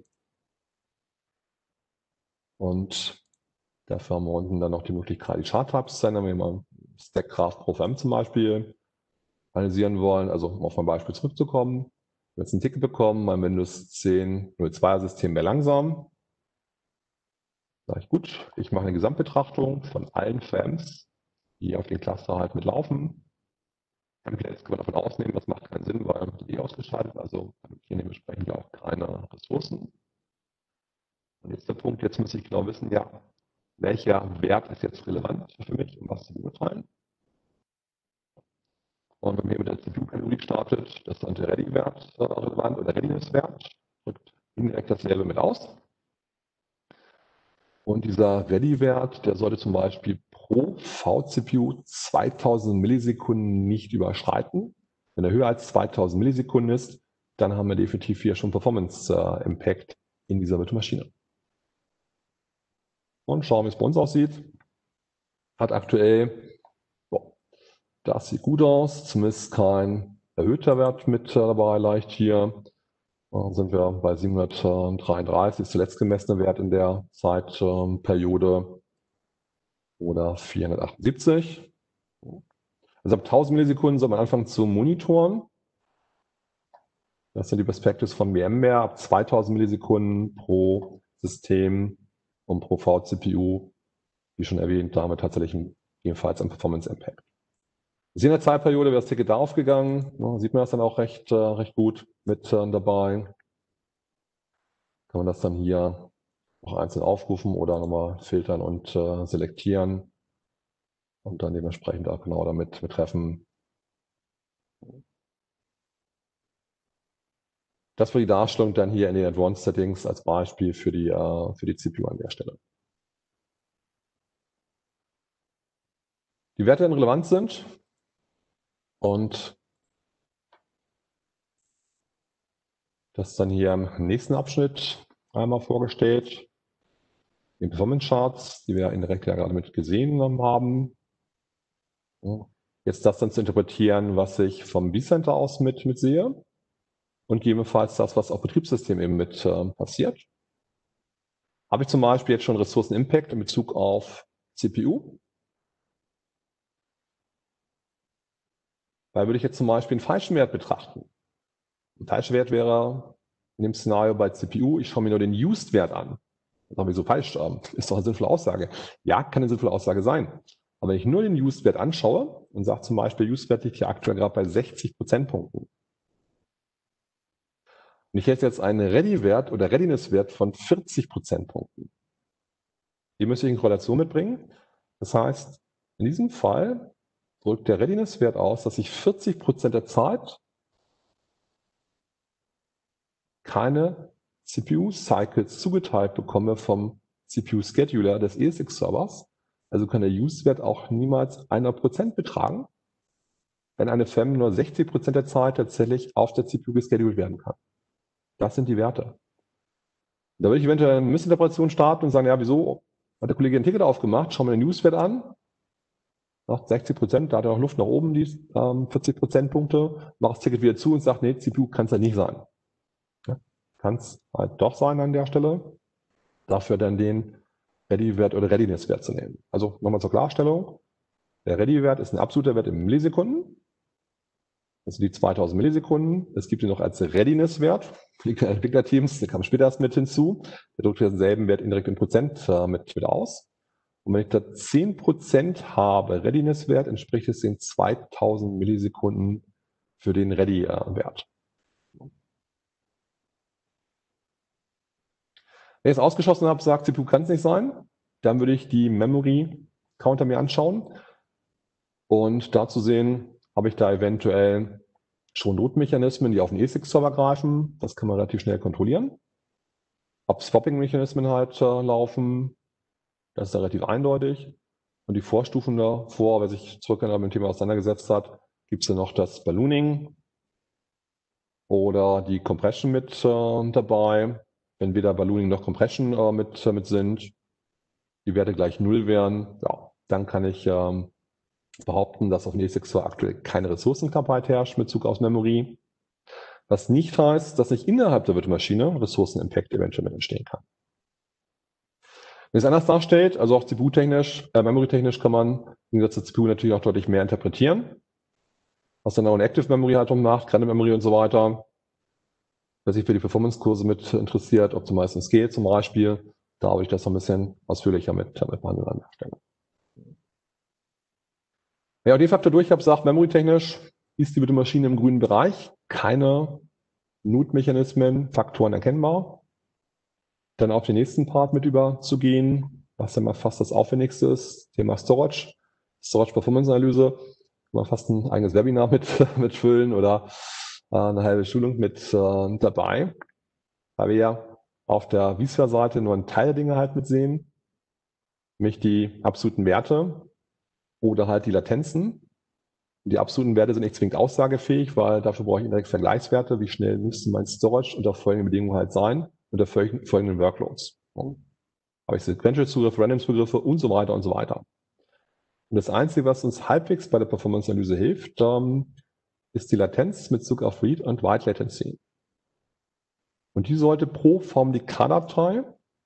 Und dafür haben wir unten dann noch die Möglichkeit, die Chart-Types zu ändern, wenn wir mal Stackcraft Pro VM zum Beispiel analysieren wollen, also um auf mein Beispiel zurückzukommen. Wenn wir jetzt ein Ticket bekommen, mein Windows 10 02 System wäre langsam. Sage ich, gut, ich mache eine Gesamtbetrachtung von allen VMs, die auf den Cluster halt mitlaufen. Jetzt können wir davon ausnehmen, das macht keinen Sinn, weil die ausgeschaltet, also hier dementsprechend ja auch keine Ressourcen. Und jetzt der Punkt, jetzt muss ich genau wissen, ja, welcher Wert ist jetzt relevant für mich, um was zu beurteilen. Und wenn man hier mit der CPU-Kategorie startet, das ist dann der Ready-Wert relevant oder Readiness-Wert, drückt indirekt dasselbe mit aus. Und dieser Ready-Wert, der sollte zum Beispiel pro vCPU 2000 Millisekunden nicht überschreiten. Wenn er höher als 2000 Millisekunden ist, dann haben wir definitiv hier schon Performance-Impact in dieser Virtual Maschine. Und schauen, wie es bei uns aussieht. Hat aktuell, das sieht gut aus, zumindest kein erhöhter Wert mit dabei, leicht hier. Sind wir bei 733, zuletzt gemessene Wert in der Zeitperiode oder 478. Also ab 1000 Millisekunden soll man anfangen zu monitoren. Das sind die Best Practices von VMware. Ab 2000 Millisekunden pro System und pro vCPU, wie schon erwähnt, damit tatsächlich ebenfalls ein Performance Impact. Wir sehen in der Zeitperiode, wäre das Ticket da aufgegangen. Sieht man das dann auch recht gut mit dabei. Kann man das dann hier auch einzeln aufrufen oder nochmal filtern und selektieren und dann dementsprechend auch genau damit betreffen. Das war die Darstellung dann hier in den Advanced Settings als Beispiel für die CPU an der Stelle. Die Werte, die relevant sind und Das ist dann hier im nächsten Abschnitt einmal vorgestellt. Die Performance Charts, die wir indirekt ja gerade mit gesehen haben. Jetzt das dann zu interpretieren, was ich vom vCenter aus mit sehe und gegebenenfalls das, was auf Betriebssystem eben mit passiert. Habe ich zum Beispiel jetzt schon Ressourcen-Impact in Bezug auf CPU? Da würde ich jetzt zum Beispiel einen falschen Wert betrachten. Ein falscher Wert wäre in dem Szenario bei CPU, ich schaue mir nur den Used-Wert an. Das ist doch so falsch. Ist doch eine sinnvolle Aussage. Ja, kann eine sinnvolle Aussage sein. Aber wenn ich nur den Used-Wert anschaue und sage zum Beispiel, Used-Wert liegt hier aktuell gerade bei 60 Prozentpunkten. Und ich hätte jetzt einen Ready-Wert oder Readiness-Wert von 40 Prozentpunkten. Die müsste ich in Korrelation mitbringen. Das heißt, in diesem Fall drückt der Readiness-Wert aus, dass ich 40 Prozent der Zeit keine CPU-Cycles zugeteilt bekomme vom CPU-Scheduler des ESX-Servers. Also kann der Use-Wert auch niemals 100% betragen, wenn eine FEM nur 60% der Zeit tatsächlich auf der CPU gescheduled werden kann. Das sind die Werte. Da würde ich eventuell eine Missinterpretation starten und sagen, ja, wieso hat der Kollege ein Ticket aufgemacht, schauen wir den Use-Wert an, sagt 60%, da hat er noch Luft nach oben, die 40 Prozentpunkte, macht das Ticket wieder zu und sagt, nee, CPU kann es ja nicht sein. Ja, kann es halt doch sein an der Stelle. Dafür dann den Ready-Wert oder Readiness-Wert zu nehmen. Also nochmal zur Klarstellung. Der Ready-Wert ist ein absoluter Wert in Millisekunden. Das sind die 2000 Millisekunden. Es gibt ihn noch als Readiness-Wert. Die Entwicklerteams, der kam später erst mit hinzu. Der drückt denselben Wert indirekt in Prozent mit aus. Und wenn ich da 10% habe, Readiness-Wert, entspricht es den 2000 Millisekunden für den Ready-Wert. Wenn ich es ausgeschlossen habe, sagt CPU kann es nicht sein, dann würde ich die Memory-Counter mir anschauen und dazu sehen, habe ich da eventuell schon Notmechanismen, die auf den ESX-Server greifen. Das kann man relativ schnell kontrollieren. Ob Swapping-Mechanismen halt laufen, das ist da relativ eindeutig. Und die Vorstufen davor, wer sich zurückerinnert mit dem Thema auseinandergesetzt hat, gibt es ja noch das Ballooning oder die Compression mit dabei. Wenn weder Ballooning noch Compression mit sind, die Werte gleich 0 wären, ja, dann kann ich behaupten, dass auf dem ESX-Server aktuell keine Ressourcenknappheit herrscht mit Bezug auf Memory. Was nicht heißt, dass nicht innerhalb der Virtual Maschine Ressourcenimpact eventuell mit entstehen kann. Wenn es anders darstellt, also auch CPU-technisch, Memory-technisch kann man im Gegensatz zur CPU natürlich auch deutlich mehr interpretieren. Was dann auch in Active Memory halt macht, Random Memory und so weiter. Wer sich für die Performance-Kurse mit interessiert, Optimize Scale zum Beispiel, da habe ich das ein bisschen ausführlicher mit behandelt an der Stelle. Wer auch den Faktor durch habe, sagt, memory-technisch ist die Virtual Maschine im grünen Bereich, keine Notmechanismen, Faktoren erkennbar. Dann auf den nächsten Part mit überzugehen, was ja mal fast das Aufwendigste ist, Thema Storage, Storage Performance Analyse, kann man fast ein eigenes Webinar mitfüllen oder eine halbe Schulung mit dabei, weil wir ja auf der vSphere-Seite nur einen Teil der Dinge halt mitsehen, nämlich die absoluten Werte oder halt die Latenzen. Die absoluten Werte sind nicht zwingend aussagefähig, weil dafür brauche ich indirekt Vergleichswerte, wie schnell müsste mein Storage unter folgenden Bedingungen halt sein, unter folgenden Workloads. Habe ich Sequential-Zugriff, Randoms-Begriffe und so weiter und so weiter. Und das Einzige, was uns halbwegs bei der Performance-Analyse hilft, ist die Latenz mit Bezug auf Read- und Write-Latency. Und die sollte pro Form-Datei,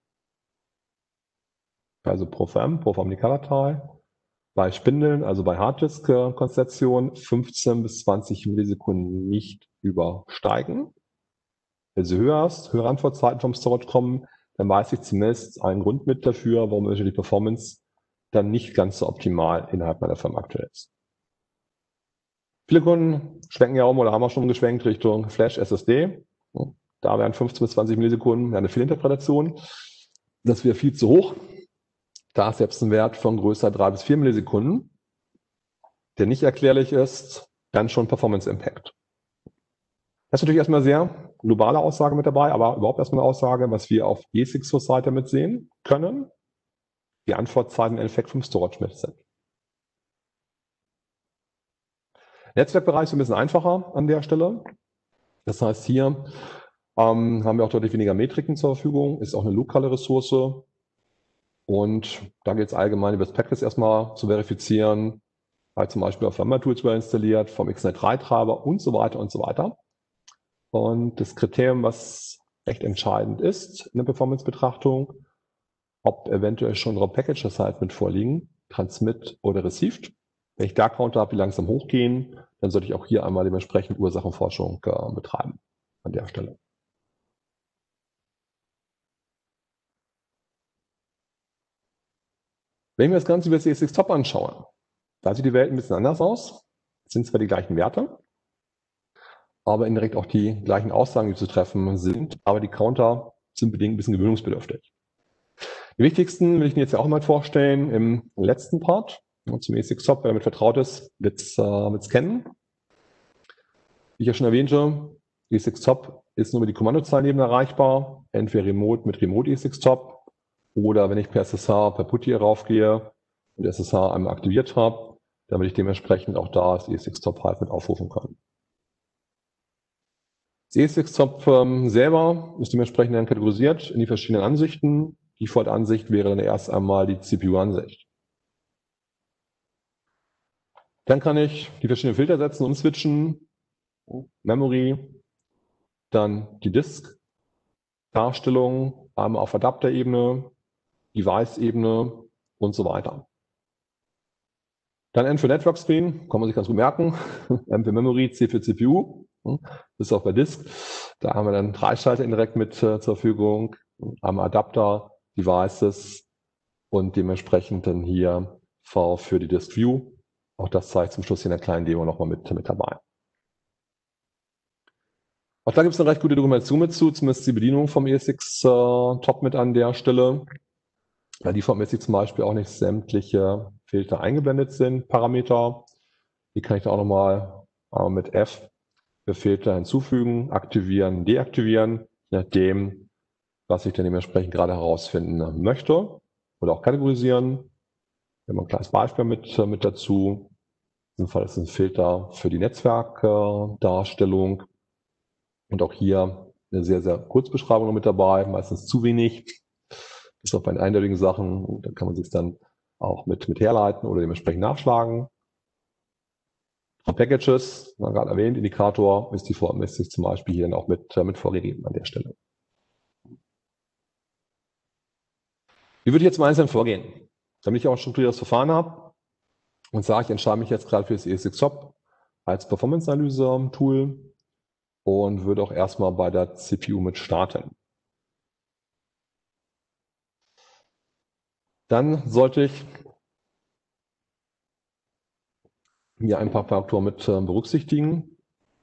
also pro Form-Datei, bei Spindeln, also bei Harddisk-Konstellationen, 15 bis 20 Millisekunden nicht übersteigen. Wenn sie höhere Antwortzeiten vom Storage kommen, dann weiß ich zumindest einen Grund mit dafür, warum die Performance dann nicht ganz so optimal innerhalb meiner Firma aktuell ist. Viele Kunden schwenken ja um oder haben auch schon geschwenkt Richtung Flash SSD. Da wären 15 bis 20 Millisekunden eine Fehlinterpretation. Das wäre viel zu hoch. Da ist selbst ein Wert von größer 3 bis 4 Millisekunden, der nicht erklärlich ist, dann schon Performance Impact. Das ist natürlich erstmal eine sehr globale Aussage mit dabei, aber überhaupt erstmal eine Aussage, was wir auf ESX-Seite mit sehen können, die Antwortzeiten im Endeffekt vom Storage mit sind. Netzwerkbereich ist ein bisschen einfacher an der Stelle. Das heißt hier haben wir auch deutlich weniger Metriken zur Verfügung, ist auch eine lokale Ressource. Und da geht es allgemein über das Practice erstmal zu verifizieren, halt zum Beispiel auf VMware Tools installiert, vom XNet3-Treiber und so weiter und so weiter. Und das Kriterium, was recht entscheidend ist in der Performance-Betrachtung, ob eventuell schon Raw-Packages halt mit vorliegen, Transmit oder Received. Wenn ich da Counter habe, die langsam hochgehen, dann sollte ich auch hier einmal dementsprechend Ursachenforschung betreiben an der Stelle. Wenn ich mir das Ganze über das ESX-Top anschaue, da sieht die Welt ein bisschen anders aus. Es sind zwar die gleichen Werte, aber indirekt auch die gleichen Aussagen, die zu treffen sind, aber die Counter sind bedingt ein bisschen gewöhnungsbedürftig. Die wichtigsten will ich Ihnen jetzt ja auch mal vorstellen im letzten Part. Zum ESX-Top, wer damit vertraut ist, wird es kennen. Wie ich ja schon erwähnte, ESX-Top ist nur über die Kommandozeilenebene erreichbar, entweder remote mit Remote ESX-Top oder wenn ich per SSH, per PuTTY raufgehe und SSH einmal aktiviert habe, damit ich dementsprechend auch da das ESX-Top halt mit aufrufen kann. Das ESX-Top selber ist dementsprechend dann kategorisiert in die verschiedenen Ansichten. Die Default-Ansicht wäre dann erst einmal die CPU-Ansicht. Dann kann ich die verschiedenen Filter setzen und switchen. Memory, dann die Disk-Darstellung, einmal auf Adapter-Ebene, Device-Ebene und so weiter. Dann N für Network Screen, kann man sich ganz gut merken. M für Memory, C für CPU, das ist auch bei Disk. Da haben wir dann 3 Schalter indirekt mit zur Verfügung, einmal Adapter, Devices und dementsprechend dann hier V für die Disk View. Auch das zeige ich zum Schluss hier in der kleinen Demo nochmal mit dabei. Auch da gibt es eine recht gute Dokumentation mit zu, zumindest die Bedienung vom ESX Top mit an der Stelle. Weil defaultmäßig zum Beispiel auch nicht sämtliche Filter eingeblendet sind, Parameter. Die kann ich da auch nochmal mit F für Filter hinzufügen, aktivieren, deaktivieren, je nachdem, was ich dann dementsprechend gerade herausfinden möchte oder auch kategorisieren. Wir haben ein kleines Beispiel mit dazu. In diesem Fall ist es ein Filter für die Netzwerkdarstellung. Und auch hier eine sehr, sehr Kurzbeschreibung noch mit dabei, meistens zu wenig. Bis auf bei eindeutigen Sachen, da kann man sich dann auch mit herleiten oder dementsprechend nachschlagen. Packages, gerade erwähnt, Indikator ist die defaultmäßig zum Beispiel hier dann auch mit vorgegeben an der Stelle. Wie würde ich jetzt im Einzelnen vorgehen? Damit ich auch ein strukturiertes Verfahren habe und sage, ich entscheide mich jetzt gerade für das ESX-Top als Performance-Analyse-Tool und würde auch erstmal bei der CPU mit starten. Dann sollte ich hier ein paar Faktoren mit berücksichtigen.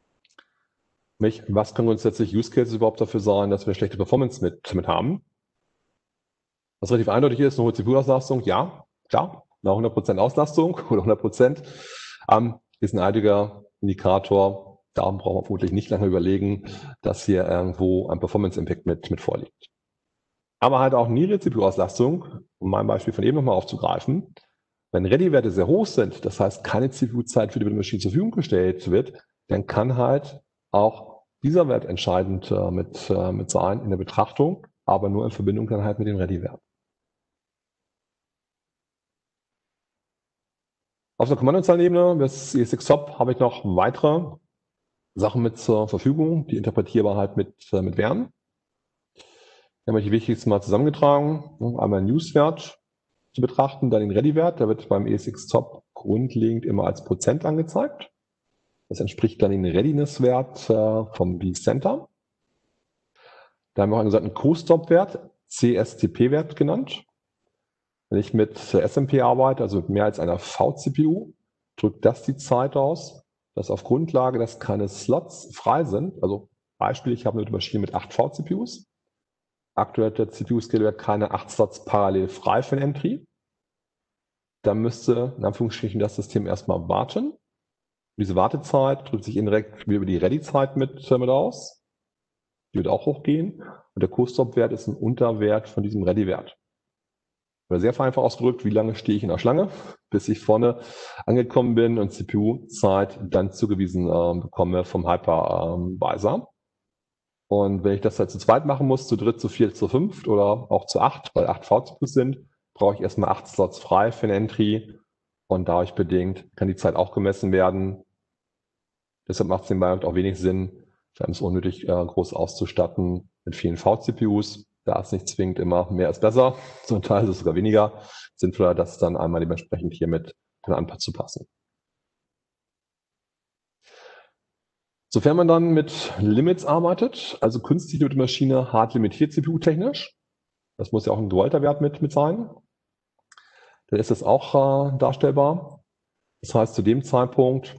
Was können grundsätzlich Use Cases überhaupt dafür sein, dass wir eine schlechte Performance mit haben? Was relativ eindeutig ist, eine hohe CPU-Auslastung, ja, klar, nach 100% Auslastung oder 100% ist ein eindeutiger Indikator. Da brauchen wir vermutlich nicht lange überlegen, dass hier irgendwo ein Performance-Impact mit vorliegt. Aber halt auch niedrige CPU-Auslastung, um mein Beispiel von eben nochmal aufzugreifen. Wenn Ready-Werte sehr hoch sind, das heißt keine CPU-Zeit für die Maschine zur Verfügung gestellt wird, dann kann halt auch dieser Wert entscheidend mit sein in der Betrachtung, aber nur in Verbindung dann halt mit den Ready-Werten. Auf der Kommandozeilenebene, das ESX-Top, habe ich noch weitere Sachen mit zur Verfügung, die interpretierbar halt mit wären. Hier habe ich die wichtigsten mal zusammengetragen. Einmal News-Wert zu betrachten, dann den Ready-Wert, der wird beim ESX-Top grundlegend immer als Prozent angezeigt. Das entspricht dann den Readiness-Wert vom vCenter. Da haben wir auch einen sogenannten Co-Stop-Wert, CSTP-Wert genannt. Wenn ich mit SMP arbeite, also mit mehr als einer vCPU, drückt das die Zeit aus, dass auf Grundlage, dass keine Slots frei sind, also Beispiel, ich habe eine Maschine mit 8 vCPUs, aktuell hat der CPU-Scale-Wert keine 8 Slots parallel frei für den Entry, dann müsste in Anführungsstrichen das System erstmal warten. Diese Wartezeit drückt sich indirekt über die Ready-Zeit mit aus. Die wird auch hochgehen. Und der Co-Stop-Wert ist ein Unterwert von diesem Ready-Wert. Oder sehr vereinfacht ausgedrückt, wie lange stehe ich in der Schlange, bis ich vorne angekommen bin und CPU-Zeit dann zugewiesen bekomme vom Hypervisor. Und wenn ich das halt zu zweit machen muss, zu dritt, zu viert, zu fünft oder auch zu acht, weil 8 VCPUs sind, brauche ich erstmal 8 Slots frei für eine Entry. Und dadurch bedingt kann die Zeit auch gemessen werden. Deshalb macht es dem Beispiel auch wenig Sinn, vor allem es unnötig groß auszustatten mit vielen VCPUs. Da ist nicht zwingend immer mehr ist besser, zum Teil ist es sogar weniger. Sinnvoller, das dann einmal dementsprechend hier mit anzupassen. Sofern man dann mit Limits arbeitet, also künstliche Maschine hart limitiert CPU-technisch, das muss ja auch ein gewollter Wert mit sein, dann ist das auch darstellbar. Das heißt, zu dem Zeitpunkt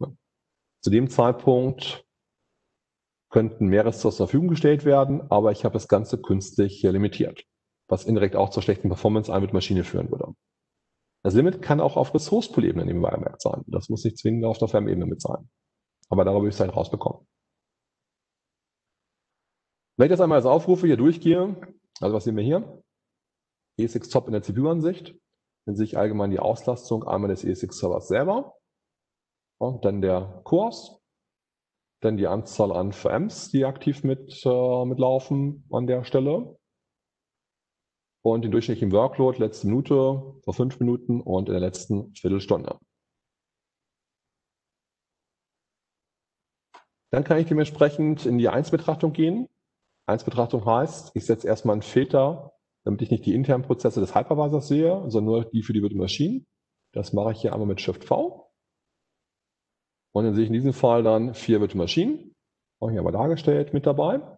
könnten mehr Ressourcen zur Verfügung gestellt werden, aber ich habe das Ganze künstlich limitiert, was indirekt auch zur schlechten Performance einer Maschine führen würde. Das Limit kann auch auf Ressourcepool-Ebene nebenbei bemerkt sein. Das muss nicht zwingend auf der Firmenebene mit sein. Aber darüber will ich es halt rausbekommen. Wenn ich das einmal als Aufrufe hier durchgehe, also was sehen wir hier? ESX Top in der CPU-Ansicht. Dann sehe ich allgemein die Auslastung einmal des ESX-Servers selber, und dann der Cores, dann die Anzahl an VMs, die aktiv mitlaufen an der Stelle, und den durchschnittlichen Workload letzte Minute, vor 5 Minuten und in der letzten Viertelstunde. Dann kann ich dementsprechend in die 1-Betrachtung gehen. 1-Betrachtung heißt, ich setze erstmal einen Filter, damit ich nicht die internen Prozesse des Hypervisors sehe, sondern nur die für die Virtual Machine. Das mache ich hier einmal mit Shift-V. Und dann sehe ich in diesem Fall dann 4 Virtual Machine, auch hier aber dargestellt, mit dabei.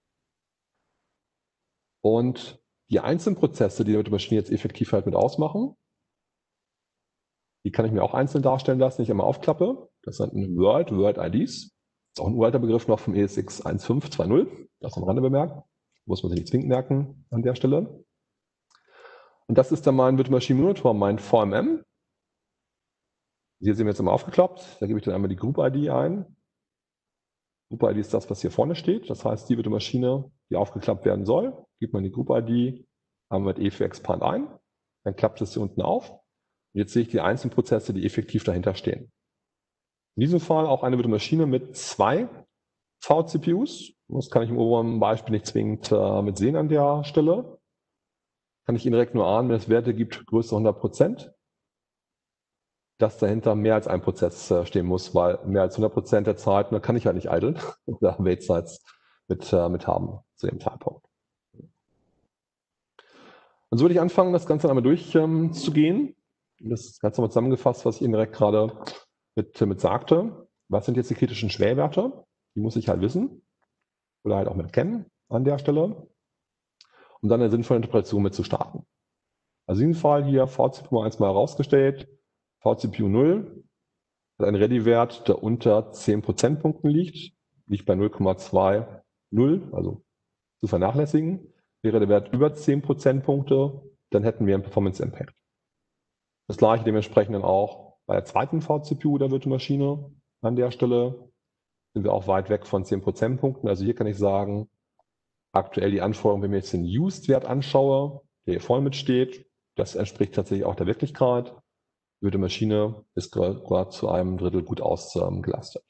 Und die einzelnen Prozesse, die die Virtual Machine jetzt effektiv halt mit ausmachen, die kann ich mir auch einzeln darstellen lassen, ich einmal aufklappe. Das sind World IDs. Das ist auch ein uralter Begriff noch vom ESX 1520. Das am Rande bemerkt. Muss man sich nicht zwingend merken an der Stelle. Und das ist dann mein Virtual Machine Monitor, mein VMM. Hier sehen wir jetzt immer aufgeklappt. Da gebe ich dann einmal die Group ID ein. Group ID ist das, was hier vorne steht. Das heißt, die Virtual Maschine, die aufgeklappt werden soll, gibt man die Group ID einmal mit E für Expand ein. Dann klappt es hier unten auf. Und jetzt sehe ich die einzelnen Prozesse, die effektiv dahinter stehen. In diesem Fall auch eine Virtual Maschine mit 2 vCPUs. Das kann ich im oberen Beispiel nicht zwingend mit sehen an der Stelle. Kann ich Ihnen direkt nur ahnen, wenn es Werte gibt, größer 100%, dass dahinter mehr als ein Prozess stehen muss, weil mehr als 100% der Zeit, da kann ich halt nicht idle oder Wait-Sites mit haben zu dem Zeitpunkt. Und so würde ich anfangen, das Ganze einmal durchzugehen. Das Ganze mal zusammengefasst, was ich Ihnen direkt gerade mit sagte. Was sind jetzt die kritischen Schwellwerte? Die muss ich halt wissen oder halt auch mit kennen an der Stelle, um dann eine sinnvolle Interpretation mit zu starten. Also in diesem Fall hier VCPU 1 mal herausgestellt, VCPU 0 hat einen Ready-Wert, der unter 10 Prozentpunkten liegt bei 0,20, also zu vernachlässigen. Wäre der Wert über 10 Prozentpunkte, dann hätten wir einen Performance Impact. Das gleiche dementsprechend dann auch bei der zweiten VCPU der Virtual Maschine. An der Stelle sind wir auch weit weg von 10 Prozentpunkten. Also hier kann ich sagen, aktuell die Anforderung, wenn ich mir jetzt den Used-Wert anschaue, der hier vorne mitsteht, das entspricht tatsächlich auch der Wirklichkeit. Die Virtual Maschine ist gerade zu einem Drittel gut ausgelastet.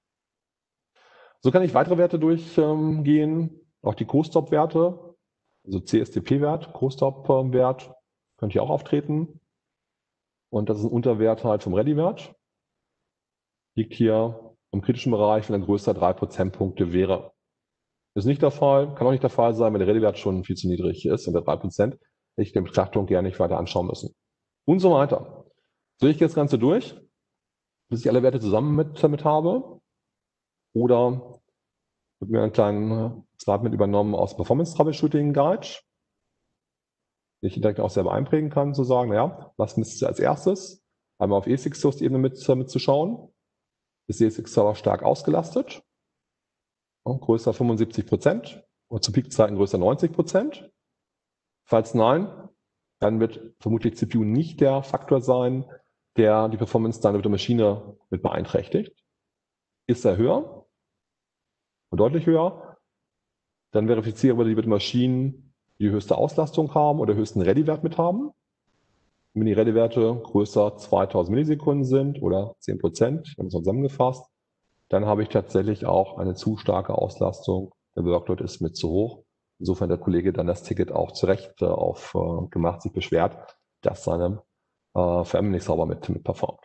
So kann ich weitere Werte durchgehen, auch die Co-Stop-Werte, also CSTP-Wert, Co-Stop-Wert, könnte hier auch auftreten. Und das ist ein Unterwert halt vom Ready-Wert. Liegt hier im kritischen Bereich, wenn er größer 3 Prozentpunkte wäre. Ist nicht der Fall, kann auch nicht der Fall sein, wenn der Ready-Wert schon viel zu niedrig ist, unter 3%, hätte ich die Betrachtung gerne nicht weiter anschauen müssen. Und so weiter. So ich gehe das Ganze durch, bis ich alle Werte zusammen mit habe. Oder wird mir einen kleinen Slide mit übernommen aus Performance Troubleshooting Guide, den ich direkt auch selber einprägen kann, zu sagen, naja, was müsst ihr als erstes? Einmal auf ESX-Host-Ebene mitzuschauen. Ist ESX-Server stark ausgelastet? Größer 75% oder zu Peakzeiten größer 90%. Falls nein, dann wird vermutlich CPU nicht der Faktor sein, der die Performance deiner Virtual Maschine mit beeinträchtigt. Ist er höher, deutlich höher, dann verifiziere wir die Virtual Maschinen, die höchste Auslastung haben oder höchsten Ready-Wert mit haben. Wenn die Ready-Werte größer 2000 Millisekunden sind oder 10%, wir haben es zusammengefasst, dann habe ich tatsächlich auch eine zu starke Auslastung der Workload ist mit zu hoch. Insofern der Kollege dann das Ticket auch zu Recht gemacht, sich beschwert, dass seine VM nicht sauber mit performt.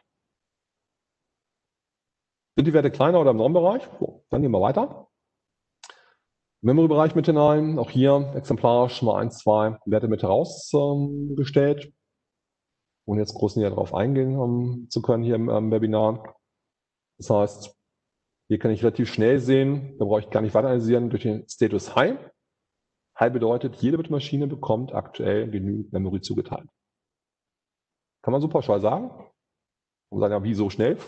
Sind die Werte kleiner oder im Normbereich? So, dann gehen wir weiter. Memory-Bereich mit hinein, auch hier exemplarisch mal 1, 2 Werte mit herausgestellt, ohne jetzt groß näher darauf eingehen zu können hier im Webinar. Das heißt, hier kann ich relativ schnell sehen, da brauche ich gar nicht weiter analysieren, durch den Status High. High bedeutet, jede Maschine bekommt aktuell genügend Memory zugeteilt. Kann man so pauschal sagen? Und sagen, ja, wie so schnell?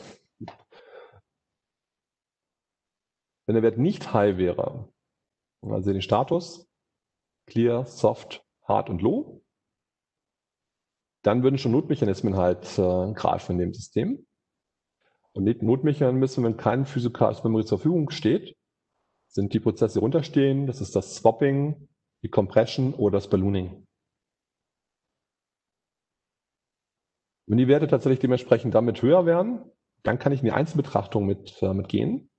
Wenn der Wert nicht High wäre, also den Status Clear, Soft, Hard und Low, dann würden schon Notmechanismen halt greifen in dem System. Und Notmechanismen, wenn kein physikalisches Memory zur Verfügung steht, sind die Prozesse, die runterstehen. Das ist das Swapping, die Compression oder das Ballooning. Wenn die Werte tatsächlich dementsprechend damit höher wären, dann kann ich in die Einzelbetrachtung mit gehen.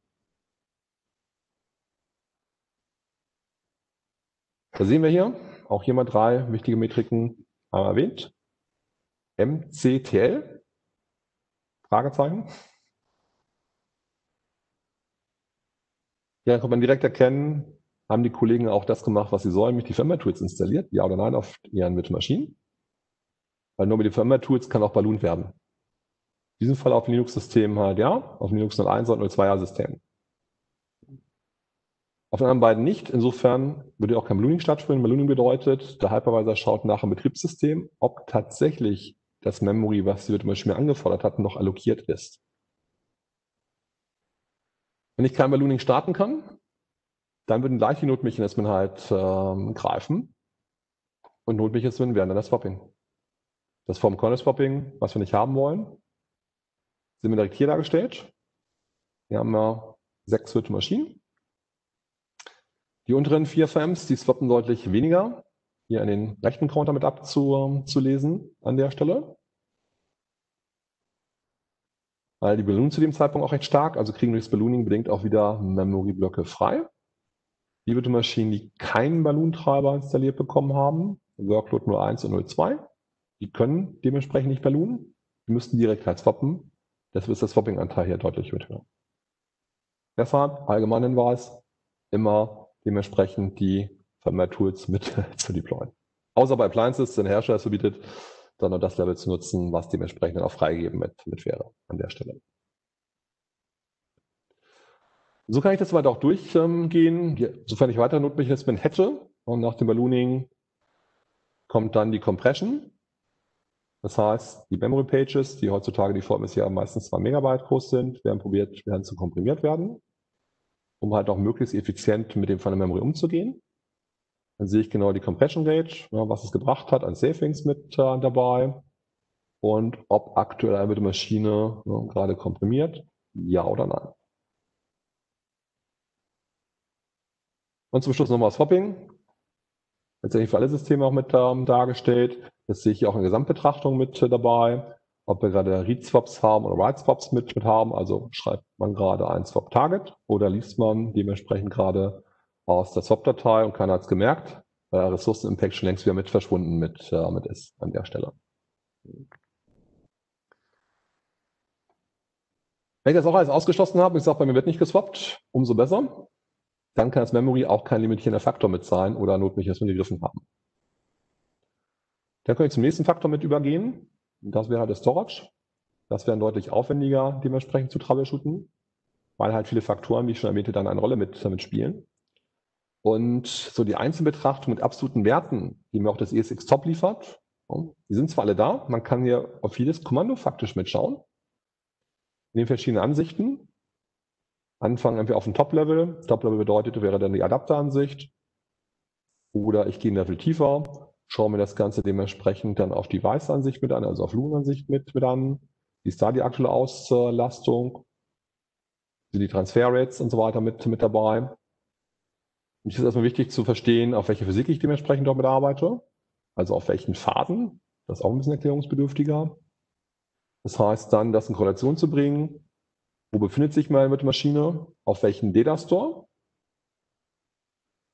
Da sehen wir hier auch hier mal 3 wichtige Metriken erwähnt. MCTL, Fragezeichen. Ja, kann man direkt erkennen, haben die Kollegen auch das gemacht, was sie sollen, nämlich die Firmware-Tools installiert, ja oder nein, auf ihren Virtual Maschinen. Weil nur mit den Firmware-Tools kann auch balloont werden. In diesem Fall auf Linux-Systemen halt ja, auf Linux 01 und 02er-Systemen. Auf den anderen beiden nicht. Insofern würde auch kein Ballooning stattfinden. Ballooning bedeutet, der Hypervisor schaut nach dem Betriebssystem, ob tatsächlich das Memory, was die Virtual Maschine angefordert hat, noch allokiert ist. Wenn ich kein Ballooning starten kann, dann würden gleich die Notmechanismen halt greifen. Und Notmechanismen wären dann das Swapping. Das Form-Kernel-Swapping, was wir nicht haben wollen, sind wir direkt hier dargestellt. Wir haben ja 6 Virtual Maschinen. Die unteren 4 VMs, die swappen deutlich weniger. Hier an den rechten Counter mit abzulesen an der Stelle. Weil die balloonen zu dem Zeitpunkt auch recht stark, also kriegen durch das Ballooning bedingt auch wieder Memory-Blöcke frei. Die Virtual Maschinen, die keinen Balloon-Treiber installiert bekommen haben, Workload 01 und 02, die können dementsprechend nicht balloonen. Die müssten direkt halt swappen. Deshalb ist der Swapping-Anteil hier deutlich höher. Deshalb, allgemein Hinweis, immer dementsprechend die Firmware-Tools mit zu deployen. Außer bei Appliances, den Hersteller es verbietet, dann nur das Level zu nutzen, was dementsprechend dann auch freigegeben mit wäre an der Stelle. So kann ich das weiter auch durchgehen. Sofern ich weitere Notmechanismen hätte, und nach dem Ballooning kommt dann die Compression. Das heißt, die Memory Pages, die heutzutage die Form ist ja meistens 2 Megabyte groß sind, werden zu komprimiert werden, um halt auch möglichst effizient mit dem Fall der Memory umzugehen. Dann sehe ich genau die Compression Rate, was es gebracht hat an Savings mit dabei und ob aktuell eine Maschine gerade komprimiert, ja oder nein. Und zum Schluss nochmal Swapping. Letztendlich für alle Systeme auch mit dargestellt. Das sehe ich hier auch in der Gesamtbetrachtung mit dabei. Ob wir gerade Read-Swaps haben oder Write-Swaps mit haben. Also schreibt man gerade ein Swap-Target oder liest man dementsprechend gerade aus der Swap-Datei und keiner hat es gemerkt, weil der Ressourcen-Impact schon längst wieder mit verschwunden mit ist an der Stelle. Wenn ich das auch alles ausgeschlossen habe, ich sage, bei mir wird nicht geswappt, umso besser. Dann kann das Memory auch kein limitierender Faktor mit sein oder Notmechanismen gegriffen haben. Dann kann ich zum nächsten Faktor mit übergehen. Das wäre halt das Storage. Das wäre deutlich aufwendiger, dementsprechend zu troubleshooten, weil halt viele Faktoren, wie ich schon erwähnte, dann eine Rolle mit spielen. Und so die Einzelbetrachtung mit absoluten Werten, die mir auch das ESX Top liefert, die sind zwar alle da, man kann hier auf jedes Kommando faktisch mitschauen, in den verschiedenen Ansichten. Anfangen entweder auf dem Top-Level. Top-Level bedeutet, wäre dann die Adapteransicht. Oder ich gehe ein Level tiefer, schaue mir das Ganze dementsprechend dann auf die Device-Ansicht mit an, also auf Lumen-Ansicht mit an. Wie ist da die aktuelle Auslastung? Sind die Transfer-Rates und so weiter mit dabei? Und es ist erstmal wichtig zu verstehen, auf welche Physik ich dementsprechend dort mitarbeite. Also auf welchen Pfaden. Das ist auch ein bisschen erklärungsbedürftiger. Das heißt dann, das in Korrelation zu bringen. Wo befindet sich meine Maschine? Auf welchen Data Store?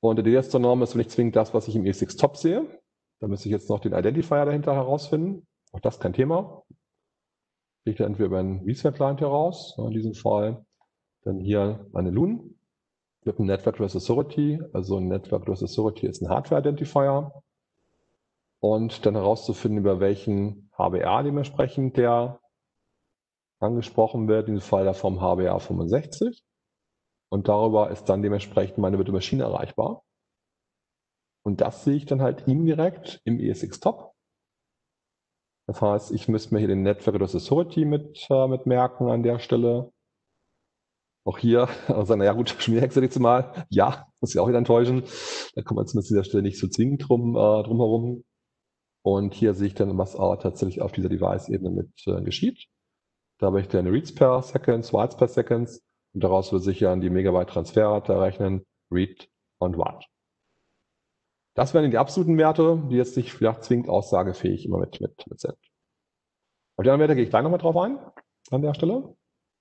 Und der DDoS-Norm ist nicht zwingend das, was ich im ESX Top sehe. Da müsste ich jetzt noch den Identifier dahinter herausfinden. Auch das kein Thema. Kriege ich dann entweder über einen vSphere-Client heraus, in diesem Fall dann hier eine LUN mit einem Network Address Authority. Also ein Network Address Authority ist ein Hardware-Identifier. Und dann herauszufinden, über welchen HBR dementsprechend der angesprochen wird, in diesem Fall der vom HBR 65. Und darüber ist dann dementsprechend meine Virtual Machine erreichbar. Und das sehe ich dann halt indirekt im ESX Top. Das heißt, ich müsste mir hier den Network Address Authority mit merken an der Stelle. Auch hier sagen, naja gut, Schmierhexadecimal, ja, muss ich auch wieder enttäuschen. Da kommt man zumindest an dieser Stelle nicht so zwingend drum herum. Und hier sehe ich dann, was tatsächlich auf dieser Device-Ebene mit geschieht. Da habe ich dann Reads per Seconds, Writes per Seconds und daraus wird sich dann die Megabyte-Transferrate errechnen, Read und Write. Das wären die absoluten Werte, die jetzt nicht vielleicht zwingend aussagefähig immer mit sind. Auf die anderen Werte gehe ich gleich nochmal drauf ein, an der Stelle.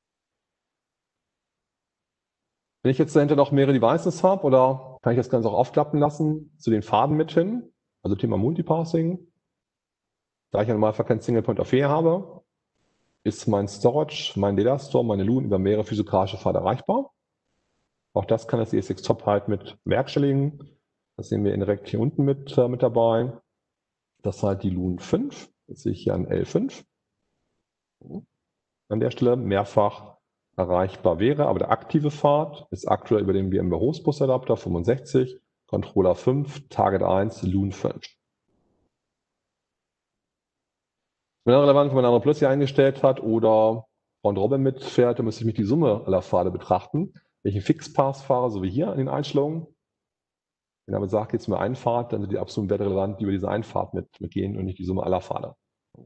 Wenn ich jetzt dahinter noch mehrere Devices habe, oder kann ich das Ganze auch aufklappen lassen zu den Pfaden mit hin, also Thema Multipassing. Da ich ja normalerweise kein Single Point of Failure habe, ist mein Storage, mein Data Store, meine LUN über mehrere physikalische Pfade erreichbar. Auch das kann das ESX Top halt mit bewerkstelligen. Das sehen wir direkt hier unten mit dabei. Das ist halt die LUN 5. Jetzt sehe ich hier ein L5. An der Stelle mehrfach erreichbar wäre, aber der aktive Pfad ist aktuell über den VMware Hostbus Adapter 65, Controller 5, Target 1, LUN 5. Wenn er relevant, wenn man eine andere plötzlich eingestellt hat oder Round Robin mitfährt, dann müsste ich mich die Summe aller Pfade betrachten. Wenn ich einen Fixpass fahre, so wie hier in den Einstellungen, wenn aber sagt, jetzt nur einen Pfad, dann sind die absoluten Werte relevant, die über diese einen Pfad mitgehen und nicht die Summe aller Pfade.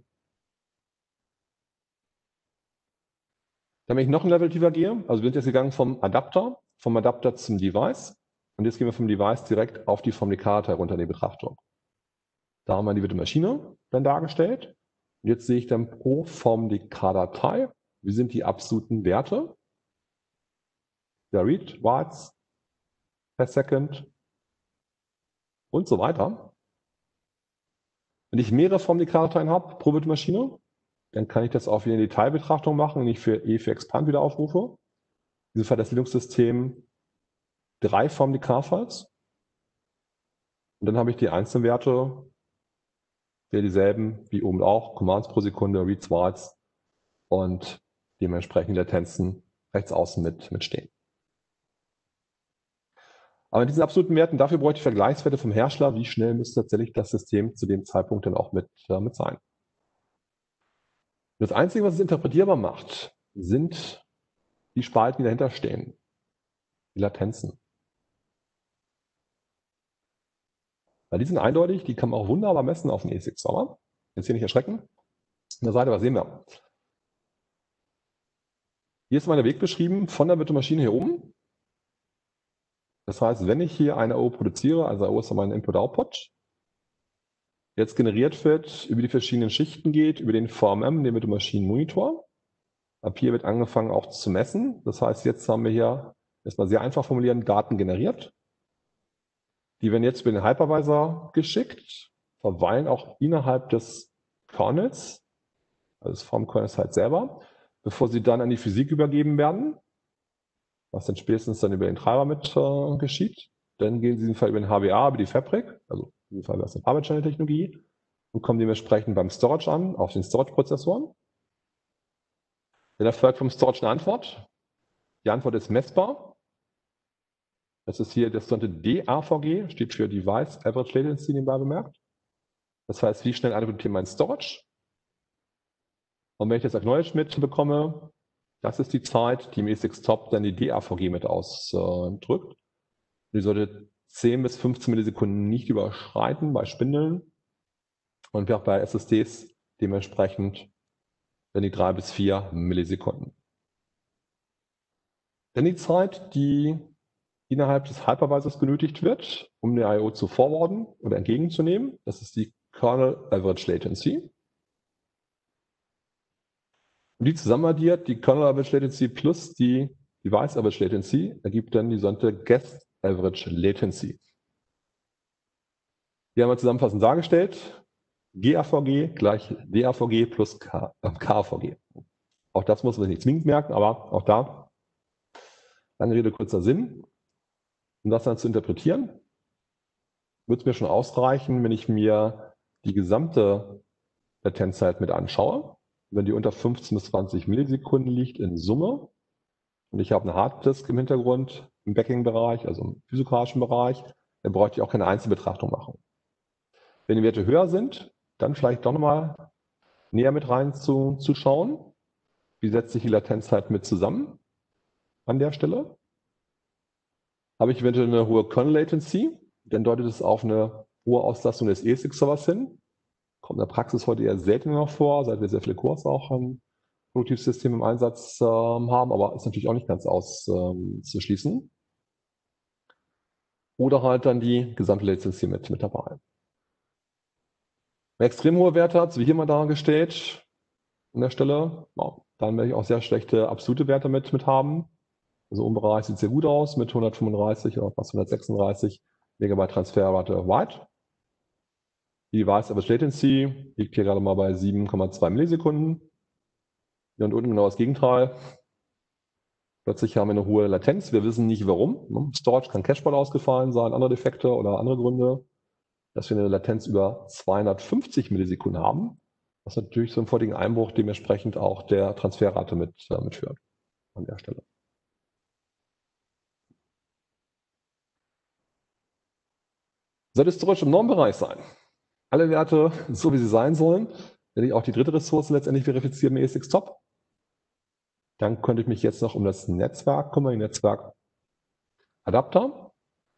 Dann, wenn ich noch ein Level tiefer gehe, also wir sind jetzt gegangen vom Adapter zum Device und jetzt gehen wir vom Device direkt auf die Formdekate herunter in die Betrachtung. Da haben wir die Virtual Maschine dann dargestellt. Und jetzt sehe ich dann pro Formdekar-Datei, wie sind die absoluten Werte der Read, Writes per Second und so weiter. Wenn ich mehrere Formdekar-Dateien habe pro Virtual Maschine, dann kann ich das auch wieder in Detailbetrachtung machen, wenn ich für Expand wieder aufrufe. In diesem Fall das Linux-System 3 Formdekar-Files. Und dann habe ich die einzelnen Werte, wieder dieselben wie oben auch, Commands pro Sekunde, Reads, Writes und dementsprechend Latenzen rechts außen mitstehen. Aber in diesen absoluten Werten, dafür bräuchte ich Vergleichswerte vom Hersteller, wie schnell müsste tatsächlich das System zu dem Zeitpunkt dann auch mit sein. Das Einzige, was es interpretierbar macht, sind die Spalten, die dahinter stehen, die Latenzen. Weil die sind eindeutig, die kann man auch wunderbar messen auf den ESX-Server. Jetzt hier nicht erschrecken. An der Seite, was sehen wir? Hier ist mein Weg beschrieben von der Virtual Maschine hier oben. Das heißt, wenn ich hier eine IO produziere, also IO ist mein Input-Output, jetzt generiert wird, über die verschiedenen Schichten geht, über den VMM, den Virtual Machine Monitor. Ab hier wird angefangen auch zu messen. Das heißt, jetzt haben wir hier, erstmal sehr einfach formulieren, Daten generiert. Die werden jetzt über den Hypervisor geschickt, verweilen auch innerhalb des Kernels, also des VM-Kernels halt selber, bevor sie dann an die Physik übergeben werden, was dann spätestens dann über den Treiber mit geschieht. Dann gehen sie in diesem Fall über den HBA, über die Fabrik, also in diesem Fall das ist eine Private Channel Technologie, und kommen dementsprechend beim Storage an, auf den Storage-Prozessoren. Dann erfolgt vom Storage eine Antwort. Die Antwort ist messbar. Das ist hier das sogenannte DAVG, steht für Device Average Latency, nebenbei bemerkt. Das heißt, wie schnell antwortet mein Storage? Und wenn ich das Acknowledgement bekomme, das ist die Zeit, die im ESX Top dann die DAVG mit ausdrückt. Die sollte 10 bis 15 Millisekunden nicht überschreiten bei Spindeln und auch bei SSDs dementsprechend dann die 3 bis 4 Millisekunden. Dann die Zeit, die innerhalb des Hypervisors benötigt wird, um eine I/O zu forwarden oder entgegenzunehmen. Das ist die Kernel Average Latency. Und die zusammenaddiert, die Kernel Average Latency plus die Device Average Latency, ergibt dann die sogenannte Guest Average Latency. Die haben wir zusammenfassend dargestellt. GAVG gleich DAVG plus KAVG. Auch das muss man nicht zwingend merken, aber auch da, lange Rede, kurzer Sinn. Um das dann zu interpretieren, wird es mir schon ausreichen, wenn ich mir die gesamte Latenzzeit mit anschaue. Wenn die unter 15 bis 20 Millisekunden liegt in Summe und ich habe eine Harddisk im Hintergrund, im Backing-Bereich, also im physikalischen Bereich, dann bräuchte ich auch keine Einzelbetrachtung machen. Wenn die Werte höher sind, dann vielleicht doch nochmal näher mit rein zu schauen. Wie setzt sich die Latenzzeit mit zusammen an der Stelle? Habe ich eventuell eine hohe Kernel Latency, dann deutet es auf eine hohe Auslastung des ESX-Servers hin. Kommt in der Praxis heute eher seltener noch vor, seit wir sehr viele Cores auch im Produktivsystem im Einsatz haben, aber ist natürlich auch nicht ganz auszuschließen. Oder halt dann die gesamte Latency mit dabei. Wenn extrem hohe Werte hat, wie hier mal dargestellt, an der Stelle, dann werde ich auch sehr schlechte absolute Werte mit haben. Also im Bereich sieht sehr gut aus mit 135 oder fast 136 Megabyte Transferrate weit. Die Device Average Latency liegt hier gerade mal bei 7,2 Millisekunden. Hier und unten genau das Gegenteil. Plötzlich haben wir eine hohe Latenz. Wir wissen nicht warum. Storage kann Cacheball ausgefallen sein, andere Defekte oder andere Gründe. Dass wir eine Latenz über 250 Millisekunden haben, was natürlich zum vorigen Einbruch dementsprechend auch der Transferrate mitführt an der Stelle. Sollte Storage im Normbereich sein, alle Werte so wie sie sein sollen, wenn ich auch die dritte Ressource letztendlich verifiziere mit ESX Top, dann könnte ich mich jetzt noch um das Netzwerk kümmern, den Netzwerkadapter.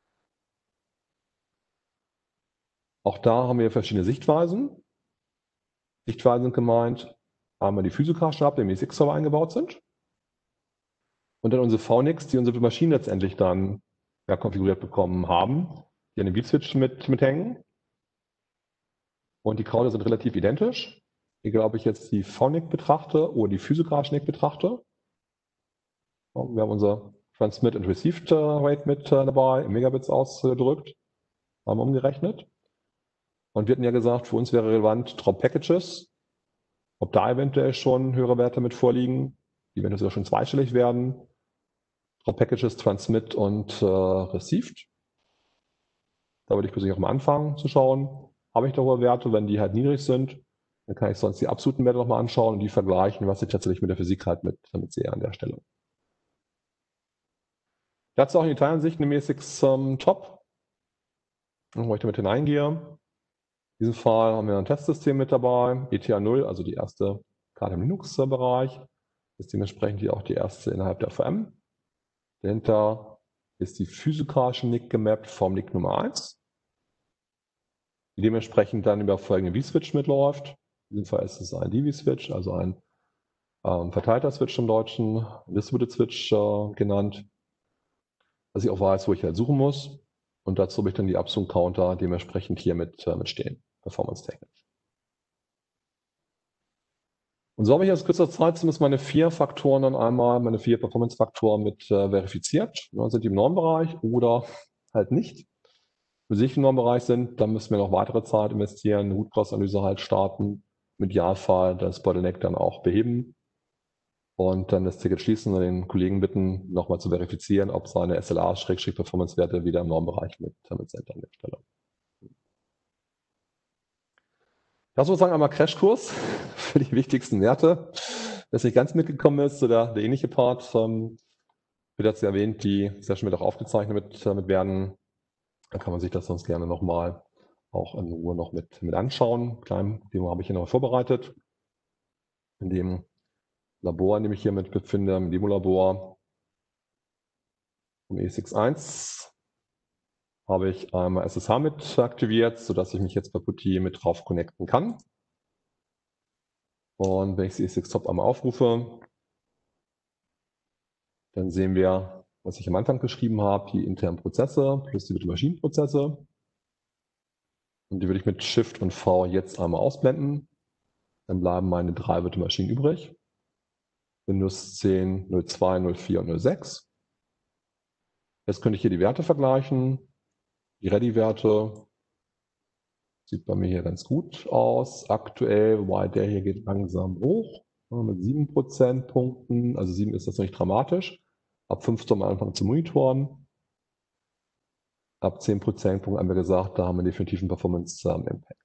Auch da haben wir verschiedene Sichtweisen. Sichtweisen sind gemeint, einmal die physikalischen Adapter, die im ESX-Server eingebaut sind. Und dann unsere VNICs, die unsere Maschinen letztendlich dann konfiguriert bekommen haben, die an dem Beat-Switch mithängen. Und die Counter sind relativ identisch. Egal, ob ich jetzt die VNIC betrachte oder die physikalischen NIC betrachte. Wir haben unser Transmit and Received Rate mit dabei, in Megabits ausgedrückt, haben wir umgerechnet. Und wir hatten ja gesagt, für uns wäre relevant Drop Packages, ob da eventuell schon höhere Werte mit vorliegen, die eventuell sogar schon zweistellig werden. Drop Packages, Transmit und Received. Da würde ich persönlich auch mal anfangen zu schauen, habe ich da hohe Werte, wenn die halt niedrig sind, dann kann ich sonst die absoluten Werte nochmal anschauen und die vergleichen, was ich tatsächlich mit der Physik halt damit sehe an der Stelle. Dazu auch in Detailansicht eine ESX Top, wo ich damit hineingehe. In diesem Fall haben wir ein Testsystem mit dabei, ETA 0, also die erste Karte im Linux-Bereich. Das ist dementsprechend hier auch die erste innerhalb der VM. Dahinter ist die physikalische NIC gemappt vom NIC Nummer 1, die dementsprechend dann über folgende V-Switch mitläuft. In diesem Fall ist es ein DV-Switch, also ein verteilter Switch im Deutschen, Distributed Switch genannt, dass ich auch weiß, wo ich halt suchen muss. Und dazu habe ich dann die absoluten Counter dementsprechend hier mitstehen, performance-technisch. Und so habe ich aus kürzer Zeit zumindest meine 4 Faktoren dann einmal, meine 4 Performance-Faktoren mit verifiziert. Sind die im Normbereich oder halt nicht. Wenn sie nicht im Normbereich sind, dann müssen wir noch weitere Zeit investieren, eine Root-Cause-Analyse halt starten, im Idealfall das Bottleneck dann auch beheben und dann das Ticket schließen und den Kollegen bitten, nochmal zu verifizieren, ob seine SLA-Performance-Werte wieder im Normbereich mit sind an der Stelle. Das sozusagen einmal Crashkurs für die wichtigsten Werte. Wer nicht ganz mitgekommen ist, so der ähnliche Part, wird dazu erwähnt, die Session wird auch aufgezeichnet mit werden. Dann kann man sich das sonst gerne nochmal auch in Ruhe noch mit anschauen. Kleinen Demo habe ich hier noch vorbereitet. In dem Labor, in dem ich hier mit befinde, im Demolabor vom ESX1, habe ich einmal SSH mit aktiviert, sodass ich mich jetzt bei PuTTY mit drauf connecten kann. Und wenn ich das ESX Top einmal aufrufe, dann sehen wir, was ich am Anfang geschrieben habe, die internen Prozesse plus die virtuellen Maschinenprozesse. Und die würde ich mit Shift und V jetzt einmal ausblenden. Dann bleiben meine 3 virtuellen Maschinen übrig. Windows 10, 02, 04 und 06. Jetzt könnte ich hier die Werte vergleichen, die Ready-Werte Sieht bei mir hier ganz gut aus aktuell, wobei der hier geht langsam hoch mit 7 Prozentpunkten. Also 7 ist das noch nicht dramatisch. Ab 5 soll man anfangen zu monitoren. Ab 10 Prozentpunkten haben wir gesagt, da haben wir definitiv einen Performance-Impact.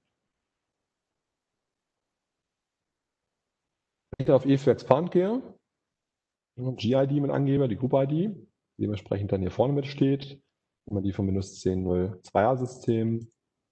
Wenn ich auf EFI Expand gehe, GID mit angebe, die Group-ID, dementsprechend dann hier vorne mit steht, wenn man die vom Windows 10.02er System,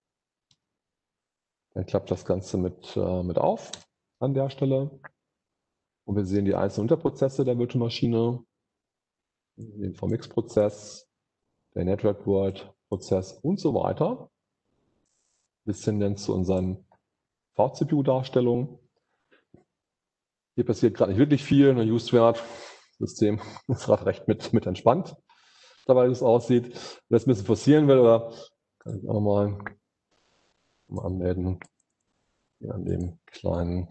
dann klappt das Ganze mit auf an der Stelle. Und wir sehen die einzelnen Unterprozesse der Virtual Maschine, den VMix-Prozess, der Network World-Prozess und so weiter, bis hin dann zu unseren vCPU-Darstellungen. Hier passiert gerade nicht wirklich viel, ein Used-Wert-System ist gerade recht mit entspannt, dabei wie es aussieht. Wenn das ein bisschen forcieren will, oder kann ich auch nochmal anmelden, hier an dem kleinen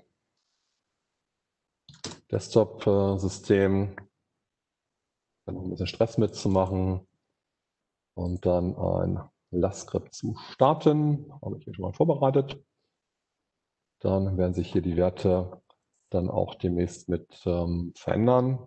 Desktop-System, dann noch ein bisschen Stress mitzumachen und dann ein Last-Skript zu starten. Habe ich hier schon mal vorbereitet. Dann werden sich hier die Werte dann auch demnächst mit verändern.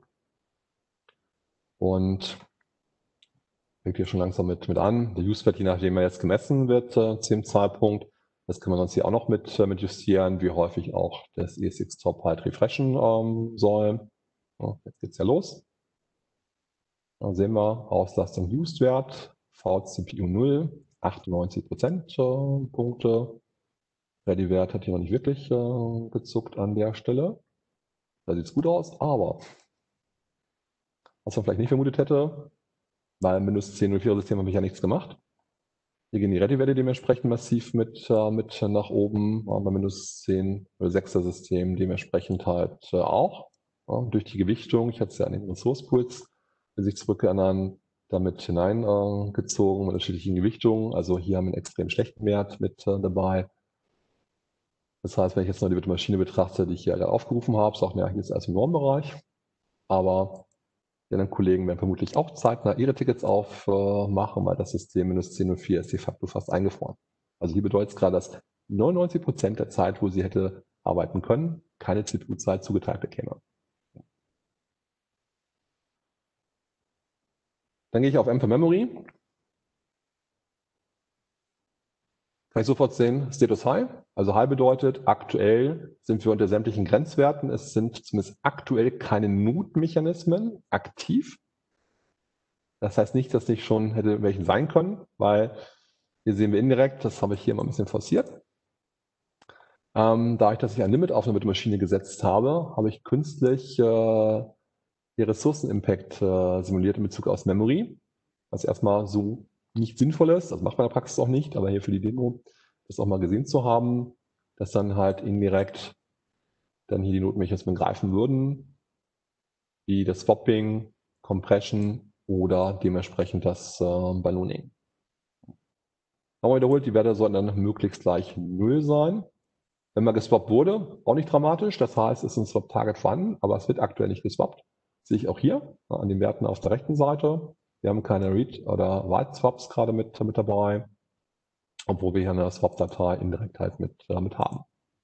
Und fängt hier schon langsam mit an. Der Use-Wert, je nachdem er jetzt gemessen wird zu dem Zeitpunkt, das kann man sonst hier auch noch mit justieren, wie häufig auch das ESX-Top halt refreshen soll. Ja, jetzt geht's ja los. Dann sehen wir Auslastung Used-Wert, vCPU 0, 98 Prozentpunkte. Ready-Wert hat hier noch nicht wirklich gezuckt an der Stelle. Da sieht es gut aus, aber was man vielleicht nicht vermutet hätte, weil im Windows 10.04 System habe ich ja nichts gemacht. Hier gehen die Ready-Werte dementsprechend massiv mit nach oben, beim Windows 10.06er System dementsprechend halt auch. Durch die Gewichtung, ich hatte es ja an den Ressource-Pools, wenn Sie sich zurückerinnern, damit hineingezogen mit unterschiedlichen Gewichtungen. Also hier haben wir einen extrem schlechten Wert mit dabei. Das heißt, wenn ich jetzt noch die Virtual Maschine betrachte, die ich hier alle aufgerufen habe, sagt mir, hier ist alles im Normbereich. Aber die anderen Kollegen werden vermutlich auch zeitnah ihre Tickets aufmachen, weil das System Windows 10.04 ist de facto fast eingefroren. Also hier bedeutet es gerade, dass 99% der Zeit, wo sie hätte arbeiten können, keine CPU-Zeit zugeteilt bekäme. Dann gehe ich auf M for Memory. Kann ich sofort sehen, Status High. Also High bedeutet, aktuell sind wir unter sämtlichen Grenzwerten. Es sind zumindest aktuell keine Notmechanismen aktiv. Das heißt nicht, dass nicht schon hätte welchen sein können, weil hier sehen wir indirekt, das habe ich hier mal ein bisschen forciert. Dadurch, dass ich ein Limit auf eine Virtual Maschine gesetzt habe, habe ich künstlich den Ressourcen-Impact simuliert in Bezug aus Memory, was erstmal so nicht sinnvoll ist, das macht man in der Praxis auch nicht, aber hier für die Demo, das auch mal gesehen zu haben, dass dann halt indirekt dann hier die Notmechanismen greifen würden, wie das Swapping, Compression oder dementsprechend das Ballooning. Nochmal wiederholt, die Werte sollten dann möglichst gleich 0 sein. Wenn mal geswappt wurde, auch nicht dramatisch, das heißt, es ist ein Swap-Target vorhanden, aber es wird aktuell nicht geswappt. Das sehe ich auch hier an den Werten auf der rechten Seite. Wir haben keine Read- oder Write-Swaps gerade mit dabei, obwohl wir hier eine Swap-Datei indirekt halt mit haben.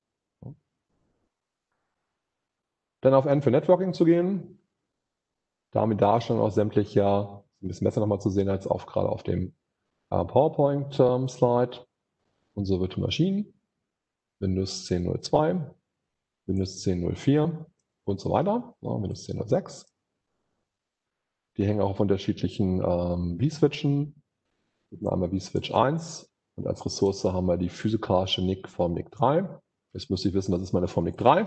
Dann auf N für Networking zu gehen. Damit Darstellung auch sämtliche, ein bisschen besser nochmal zu sehen als gerade auf dem PowerPoint-Slide. Unsere Virtual Maschinen, Windows 10.02, Windows 10.04 und so weiter, Windows 10.06. Die hängen auch auf unterschiedlichen vSwitchen. Einmal vSwitch 1 und als Ressource haben wir die physikalische NIC vom NIC 3. Jetzt müsste ich wissen, was ist meine vom NIC 3.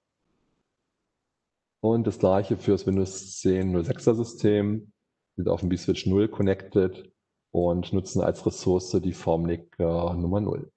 Und das gleiche für das Windows 10.06er System. Wir sind auf dem vSwitch 0 connected und nutzen als Ressource die Formnic Nummer 0.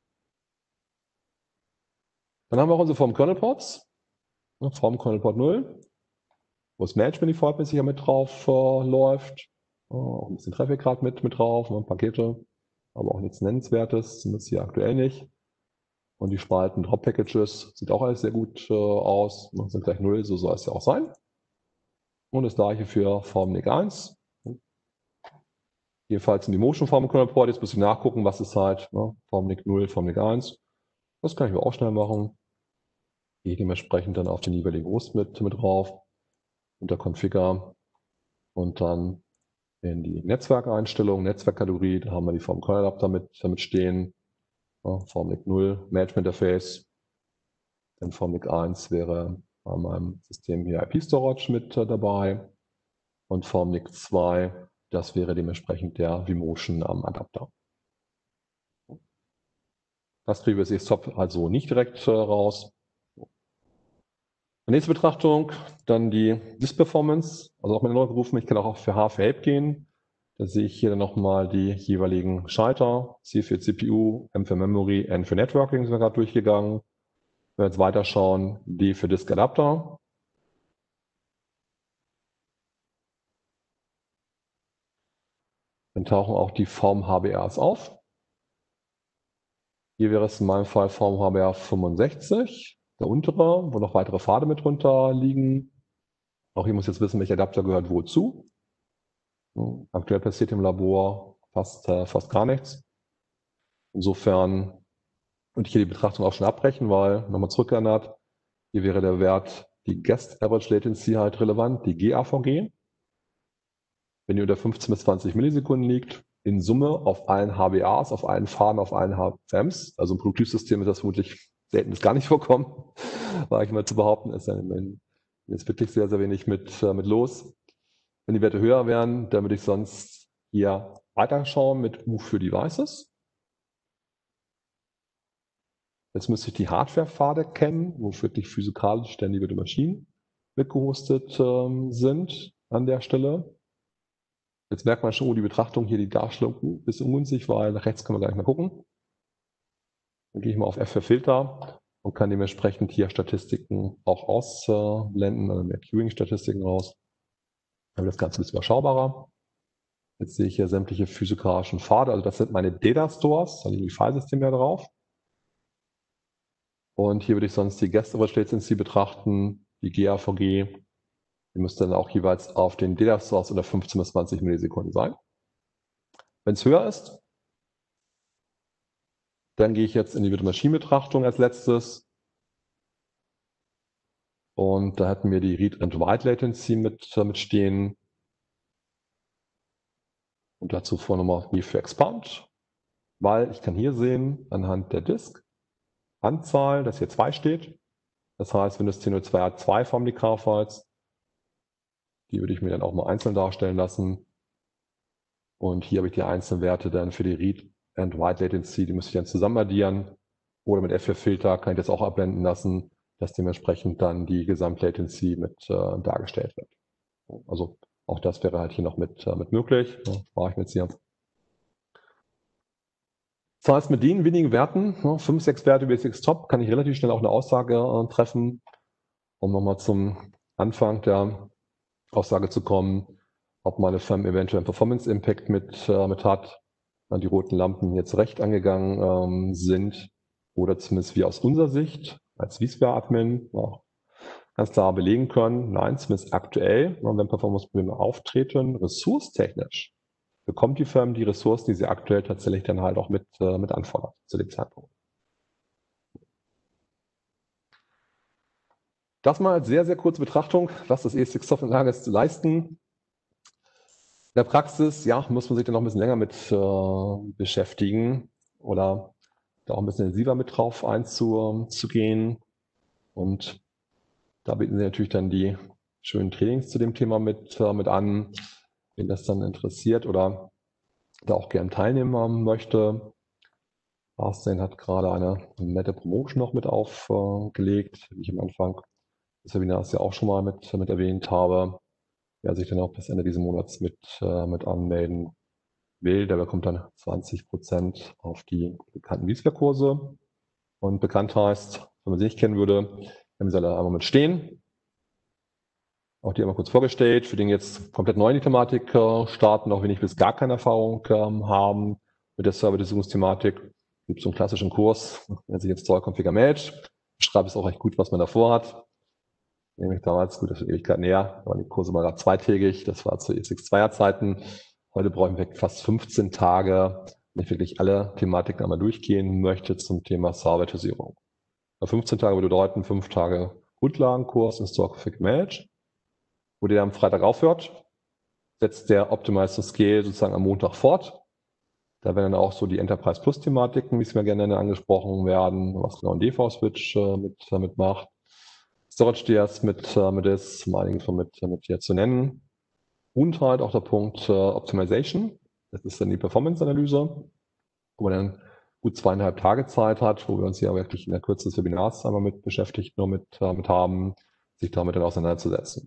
Dann haben wir auch unsere Form Kernel Ports. Form Kernel Port 0, wo das Management defaultmäßig ja mit drauf läuft. Auch ein bisschen Traffic gerade mit drauf, Pakete, aber auch nichts Nennenswertes, zumindest hier aktuell nicht. Und die Spalten Drop Packages sieht auch alles sehr gut aus, sind gleich 0, so soll es ja auch sein. Und das gleiche für Formnic 1. Jedenfalls in die Motion Formel Report. Jetzt muss ich nachgucken, was ist halt, ne? Formnik 0, Formnik 1. Das kann ich mir auch schnell machen. Gehe dementsprechend dann auf den jeweiligen Host mit drauf, unter Configure und dann in die Netzwerkeinstellungen, Netzwerkkategorie, da haben wir die Formel-Adapter damit stehen. Ja, Formnik 0, Management Interface. Dann Formnik 1 wäre bei meinem System hier IP Storage mit dabei. Und Formnik 2, das wäre dementsprechend der vMotion Adapter. Das kriegen wir jetzt top also nicht direkt raus. Nächste Betrachtung, dann die Disk-Performance, also auch mit neu gerufen. Ich kann auch für H für Help gehen. Da sehe ich hier dann nochmal die jeweiligen Schalter. C für CPU, M für Memory, N für Networking sind wir gerade durchgegangen. Wenn wir jetzt weiterschauen, D für Disk Adapter. Dann tauchen auch die Form HBRs auf. Hier wäre es in meinem Fall Form HBR 65, der untere, wo noch weitere Pfade mit drunter liegen. Auch hier muss ich jetzt wissen, welcher Adapter gehört wozu. Aktuell passiert im Labor fast gar nichts. Insofern und ich hier die Betrachtung auch schon abbrechen, weil, nochmal zurückgeändert, hier wäre der Wert, die Guest Average Latency halt relevant, die GAVG. Wenn die unter 15 bis 20 Millisekunden liegt, in Summe auf allen HBAs, auf allen Faden, auf allen HFMs, also im Produktivsystem ist das vermutlich selten bis gar nicht vorkommen, war ich mal zu behaupten, ist dann jetzt wirklich sehr, sehr wenig mit los. Wenn die Werte höher wären, dann würde ich sonst hier weiterschauen mit Move für Devices. Jetzt müsste ich die Hardware-Pfade kennen, wo wirklich physikalisch dann die Virtual Maschinen mitgehostet sind an der Stelle. Jetzt merkt man schon, oh, die Betrachtung hier, die Darstellung, ein bisschen ungünstig, weil nach rechts können wir gar nicht mehr gucken. Dann gehe ich mal auf F für Filter und kann dementsprechend hier Statistiken auch ausblenden, also mehr Queuing-Statistiken raus. Dann wird das Ganze ein bisschen überschaubarer. Jetzt sehe ich hier sämtliche physikalischen Pfade, also das sind meine Data Stores, da liegen die Filesysteme ja drauf. Und hier würde ich sonst die Guest Average Latency betrachten, die GAVG. Die müsste dann auch jeweils auf den Data Source unter 15 bis 20 Millisekunden sein. Wenn es höher ist, dann gehe ich jetzt in die Virtual Machine Betrachtung als letztes. Und da hätten wir die Read and Write Latency mit stehen. Und dazu vorne nochmal B für Expand, weil ich kann hier sehen, anhand der Disk, Anzahl, dass hier 2 steht. Das heißt, Windows 10.02 hat 2 VMDK-Files. Die würde ich mir dann auch mal einzeln darstellen lassen. Und hier habe ich die einzelnen Werte dann für die Read and Write Latency, die müsste ich dann zusammen addieren. Oder mit F4 Filter kann ich das auch abblenden lassen, dass dementsprechend dann die Gesamtlatency mit dargestellt wird. Also auch das wäre halt hier noch mit möglich. Spare ich mir jetzt hier. Das heißt, mit den wenigen Werten, 5, 6 Werte Basics Top, kann ich relativ schnell auch eine Aussage treffen, um nochmal zum Anfang der Aussage zu kommen, ob meine Firma eventuell einen Performance Impact mit hat, wenn die roten Lampen jetzt recht angegangen sind oder zumindest wir aus unserer Sicht als vSphere-Admin ganz klar belegen können, nein, zumindest aktuell, wenn Performance-Probleme auftreten, ressourcetechnisch bekommt die Firma die Ressourcen, die sie aktuell tatsächlich dann halt auch mit anfordert zu dem Zeitpunkt. Das mal als sehr, sehr kurze Betrachtung, was das ESX Software in der Lage ist zu leisten. In der Praxis, ja, muss man sich dann noch ein bisschen länger mit beschäftigen oder da auch ein bisschen intensiver mit drauf einzugehen. Und da bieten sie natürlich dann die schönen Trainings zu dem Thema mit an, wen das dann interessiert oder da auch gern teilnehmen möchte. Carsten hat gerade eine nette Promotion noch mit aufgelegt, wie ich am Anfang des Webinars ja auch schon mal mit erwähnt habe. Wer sich dann auch bis Ende dieses Monats mit anmelden will, der bekommt dann 20% auf die bekannten vSphere-Kurse. Und bekannt heißt, wenn man sie nicht kennen würde, haben sie alle einmal mit stehen. Auch die einmal kurz vorgestellt, für den jetzt komplett neu in die Thematik starten, auch wenn ich bis gar keine Erfahrung haben mit der Server-Diskusungsthematik. Gibt so einen klassischen Kurs, der sich jetzt Zoll Configure Manage. Beschreibt es auch recht gut, was man davor hat. Nämlich damals, gut, das ist Ewigkeit näher, waren die Kurse mal zweitägig, das war zu ESX2er Zeiten. Heute brauchen wir fast 15 Tage, wenn ich wirklich alle Thematiken einmal durchgehen möchte zum Thema Servertisierung. 15 Tage würde bedeuten 5 Tage Grundlagenkurs in Stochastic Manage, wo der am Freitag aufhört, setzt der Optimize to Scale sozusagen am Montag fort. Da werden dann auch so die Enterprise Plus Thematiken, wie es mir gerne angesprochen werden, was genau ein DV-Switch mit macht. Storage.js mit ist zum einigen von mit hier zu nennen. Und halt auch der Punkt Optimization. Das ist dann die Performance-Analyse, wo man dann gut 2,5 Tage Zeit hat, wo wir uns ja wirklich in der Kürze des Webinars einmal mit beschäftigt, nur mit haben, sich damit dann auseinanderzusetzen.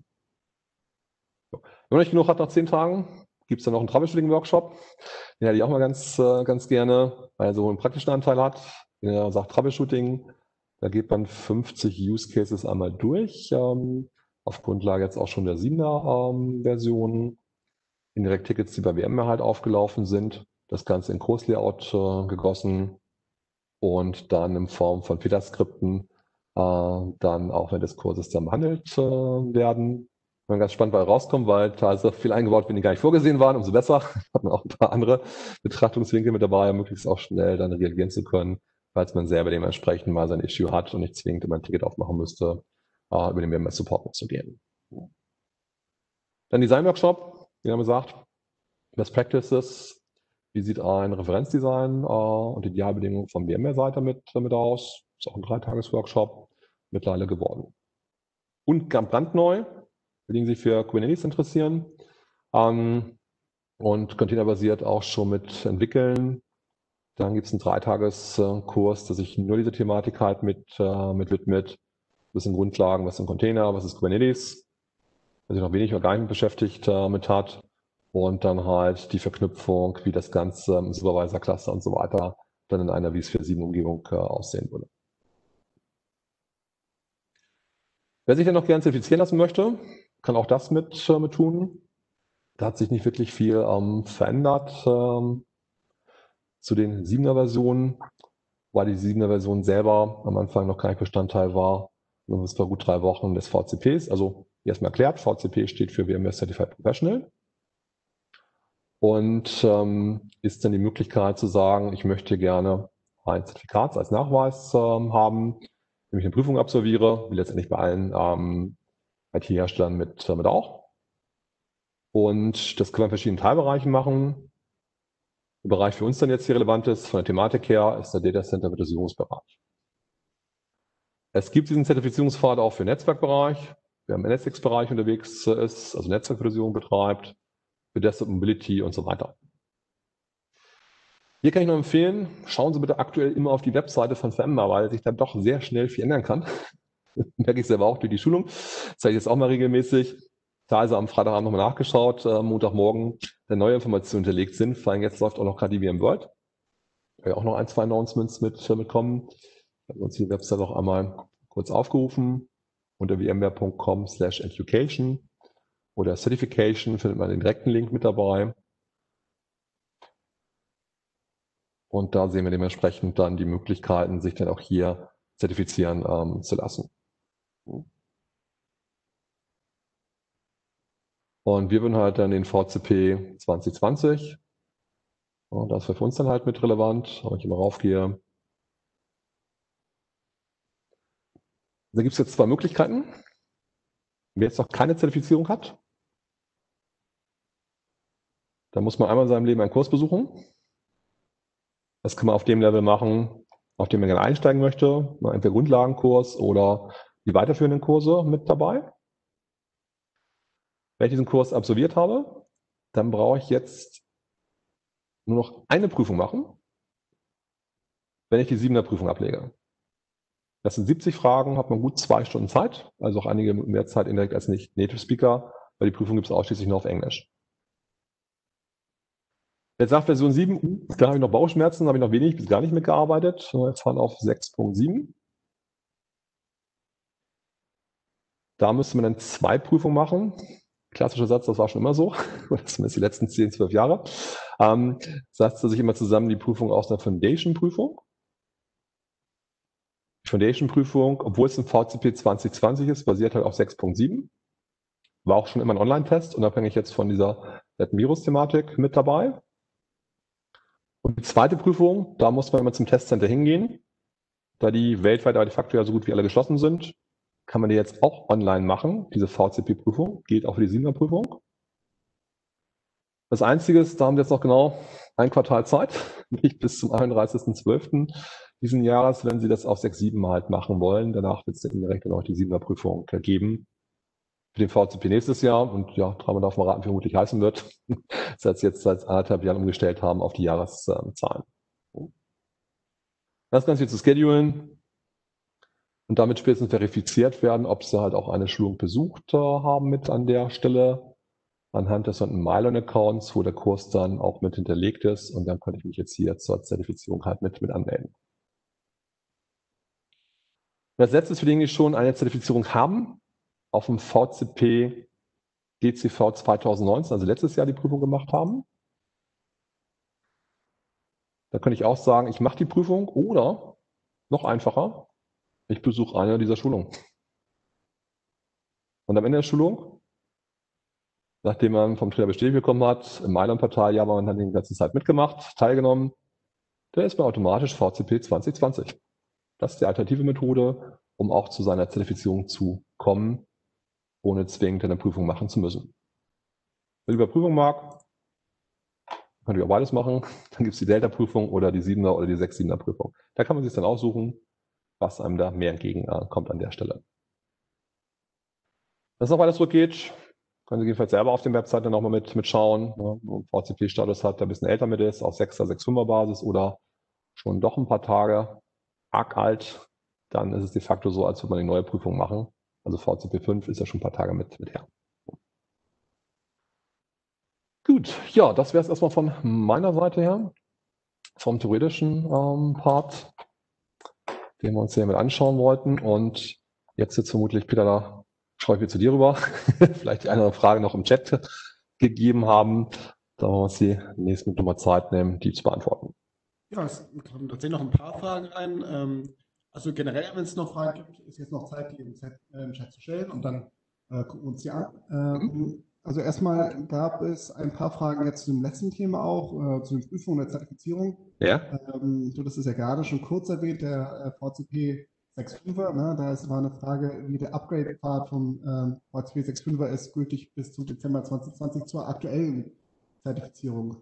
So. Wenn man nicht genug hat nach 10 Tagen, gibt es dann noch einen Troubleshooting-Workshop. Den hätte ich auch mal ganz gerne, weil er so einen praktischen Anteil hat. Er sagt Troubleshooting, da geht man 50 Use Cases einmal durch, auf Grundlage jetzt auch schon der 7er Version, indirekt Tickets, die bei VMware halt aufgelaufen sind, das Ganze in Großlayout gegossen und dann in Form von Fehlerskripten dann auch während des Kurses dann behandelt werden. Ganz spannend, weil rauskommt, weil teilweise viel eingebaut, wenn die gar nicht vorgesehen waren, umso besser. Hat man auch ein paar andere Betrachtungswinkel mit dabei, möglichst auch schnell dann reagieren zu können, falls man selber dementsprechend mal sein Issue hat und nicht zwingend immer ein Ticket aufmachen müsste, über den VMware Support zu gehen. Dann Design-Workshop, wie haben wir gesagt, Best Practices, wie sieht ein Referenzdesign und Idealbedingungen von VMware-Seite damit aus? Ist auch ein 3-Tages-Workshop mittlerweile geworden. Und ganz brandneu, für die sich für Kubernetes interessieren und containerbasiert auch schon mit entwickeln. Dann gibt es einen 3-Tages-Kurs, der sich nur diese Thematik halt mit widmet. Ein bisschen Grundlagen, was sind Container, was ist Kubernetes, wer sich noch wenig oder gar nicht mit beschäftigt mit hat. Und dann halt die Verknüpfung, wie das Ganze im Supervisor-Cluster und so weiter dann in einer vSphere-7-Umgebung aussehen würde. Wer sich dann noch gerne zertifizieren lassen möchte, kann auch das mit tun. Da hat sich nicht wirklich viel verändert zu den 7er-Versionen, weil die 7er-Version selber am Anfang noch kein Bestandteil war. Und es war gut 3 Wochen des VCPs. Also erstmal erklärt, VCP steht für VMware Certified Professional. Und ist dann die Möglichkeit zu sagen, ich möchte gerne ein Zertifikat als Nachweis haben, wenn ich eine Prüfung absolviere, wie letztendlich bei allen IT-Herstellern mit auch. Und das können wir in verschiedenen Teilbereichen machen. Der Bereich für uns dann jetzt hier relevant ist, von der Thematik her, ist der Data Center Virtualisierungsbereich. Es gibt diesen Zertifizierungspfad auch für den Netzwerkbereich, wer im NSX-Bereich unterwegs ist, also Netzwerkvirtualisierung betreibt, für Desktop Mobility und so weiter. Hier kann ich noch empfehlen, schauen Sie bitte aktuell immer auf die Webseite von VMware, weil sich da doch sehr schnell viel ändern kann. Merke ich selber auch durch die Schulung. Das zeige ich jetzt auch mal regelmäßig. Teilweise am Freitagabend nochmal nachgeschaut, Montagmorgen, da neue Informationen hinterlegt sind. Vor allem jetzt läuft auch noch gerade die VMworld. Da auch noch 1, 2 Announcements mitkommen. Ich habe uns die Website auch einmal kurz aufgerufen. Unter vmware.com/education oder Certification findet man den direkten Link mit dabei. Und da sehen wir dementsprechend dann die Möglichkeiten, sich dann auch hier zertifizieren zu lassen. Und wir würden halt dann den VCP 2020, und das wäre für uns dann halt mit relevant, wenn ich immer raufgehe. Da gibt es jetzt 2 Möglichkeiten. Wer jetzt noch keine Zertifizierung hat, dann muss man einmal in seinem Leben einen Kurs besuchen. Das kann man auf dem Level machen, auf dem man gerne einsteigen möchte. Entweder Grundlagenkurs oder die weiterführenden Kurse mit dabei. Wenn ich diesen Kurs absolviert habe, dann brauche ich jetzt nur noch eine Prüfung machen, wenn ich die 7er Prüfung ablege. Das sind 70 Fragen, hat man gut 2 Stunden Zeit, also auch einige mehr Zeit indirekt als nicht Native Speaker, weil die Prüfung gibt es ausschließlich nur auf Englisch. Jetzt sagt Version 7, da habe ich noch Bauchschmerzen, habe ich noch wenig bis gar nicht mitgearbeitet. Wir fahren auf 6.7. Da müsste man dann 2 Prüfungen machen. Klassischer Satz, das war schon immer so, zumindest die letzten 10, 12 Jahre. Setzt sich immer zusammen die Prüfung aus einer Foundation-Prüfung. Die Foundation-Prüfung, obwohl es ein VCP 2020 ist, basiert halt auf 6.7. War auch schon immer ein Online-Test, unabhängig jetzt von dieser Der hat eine Virus-Thematik mit dabei. Und die zweite Prüfung, da muss man immer zum Testcenter hingehen. Da die weltweit aber de facto ja so gut wie alle geschlossen sind, kann man die jetzt auch online machen. Diese VCP-Prüfung geht auch für die 7er-Prüfung. Das Einzige ist, da haben wir jetzt noch genau ein Quartal Zeit, nicht bis zum 31.12. diesen Jahres, wenn Sie das auf 6-7 halt machen wollen. Danach wird es direkt auch die 7er-Prüfung geben. Für den VCP nächstes Jahr und ja, dreimal darf man raten, wie vermutlich heißen wird, das jetzt seit 1,5 Jahren umgestellt haben auf die Jahreszahlen. Das Ganze zu schedulen und damit spätestens verifiziert werden, ob Sie halt auch eine Schulung besucht haben mit an der Stelle, anhand des Mylon-Accounts, wo der Kurs dann auch mit hinterlegt ist und dann konnte ich mich jetzt hier zur Zertifizierung halt mit anmelden. Das letzte ist für diejenigen, die schon eine Zertifizierung haben, auf dem VCP DCV 2019, also letztes Jahr die Prüfung gemacht haben. Da könnte ich auch sagen, ich mache die Prüfung oder noch einfacher, ich besuche eine dieser Schulungen. Und am Ende der Schulung, nachdem man vom Trainer bestätigt bekommen hat, im Mylon-Portal, ja, man hat die ganze Zeit mitgemacht, teilgenommen, da ist man automatisch VCP 2020. Das ist die alternative Methode, um auch zu seiner Zertifizierung zu kommen, ohne zwingend eine Prüfung machen zu müssen. Wer lieber Prüfung mag, kann ich auch beides machen. Dann gibt es die Delta-Prüfung oder die 7er oder die 6-7er-Prüfung. Da kann man sich dann aussuchen, was einem da mehr entgegenkommt an der Stelle. Wenn es noch weiter zurückgeht, können Sie jedenfalls selber auf der Webseite nochmal mitschauen, wo VCP-Status hat, der ein bisschen älter mit ist, auf 6er, 6-5er Basis oder schon doch ein paar Tage arg alt, dann ist es de facto so, als würde man eine neue Prüfung machen. Also VCP 5 ist ja schon ein paar Tage mit her. Gut, ja, das wäre es erstmal von meiner Seite her, vom theoretischen Part, den wir uns hier mit anschauen wollten. Und jetzt vermutlich, Peter, da schaue ich wieder zu dir rüber. Vielleicht die eine oder andere Frage noch im Chat gegeben haben. Da wollen wir uns die nächsten Minuten mal Zeit nehmen, die zu beantworten. Ja, es kommen tatsächlich noch ein paar Fragen rein. Also generell, wenn es noch Fragen gibt, ist jetzt noch Zeit, die im Chat zu stellen und dann gucken wir uns die an. Also erstmal gab es ein paar Fragen jetzt zu dem letzten Thema auch, zu den Prüfungen der Zertifizierung. Ja. Du hast es ja gerade schon kurz erwähnt, der VCP 6.5er, ne? War eine Frage, wie der Upgrade-Pfad vom VCP 6.5er ist, gültig bis zum Dezember 2020 zur aktuellen Zertifizierung.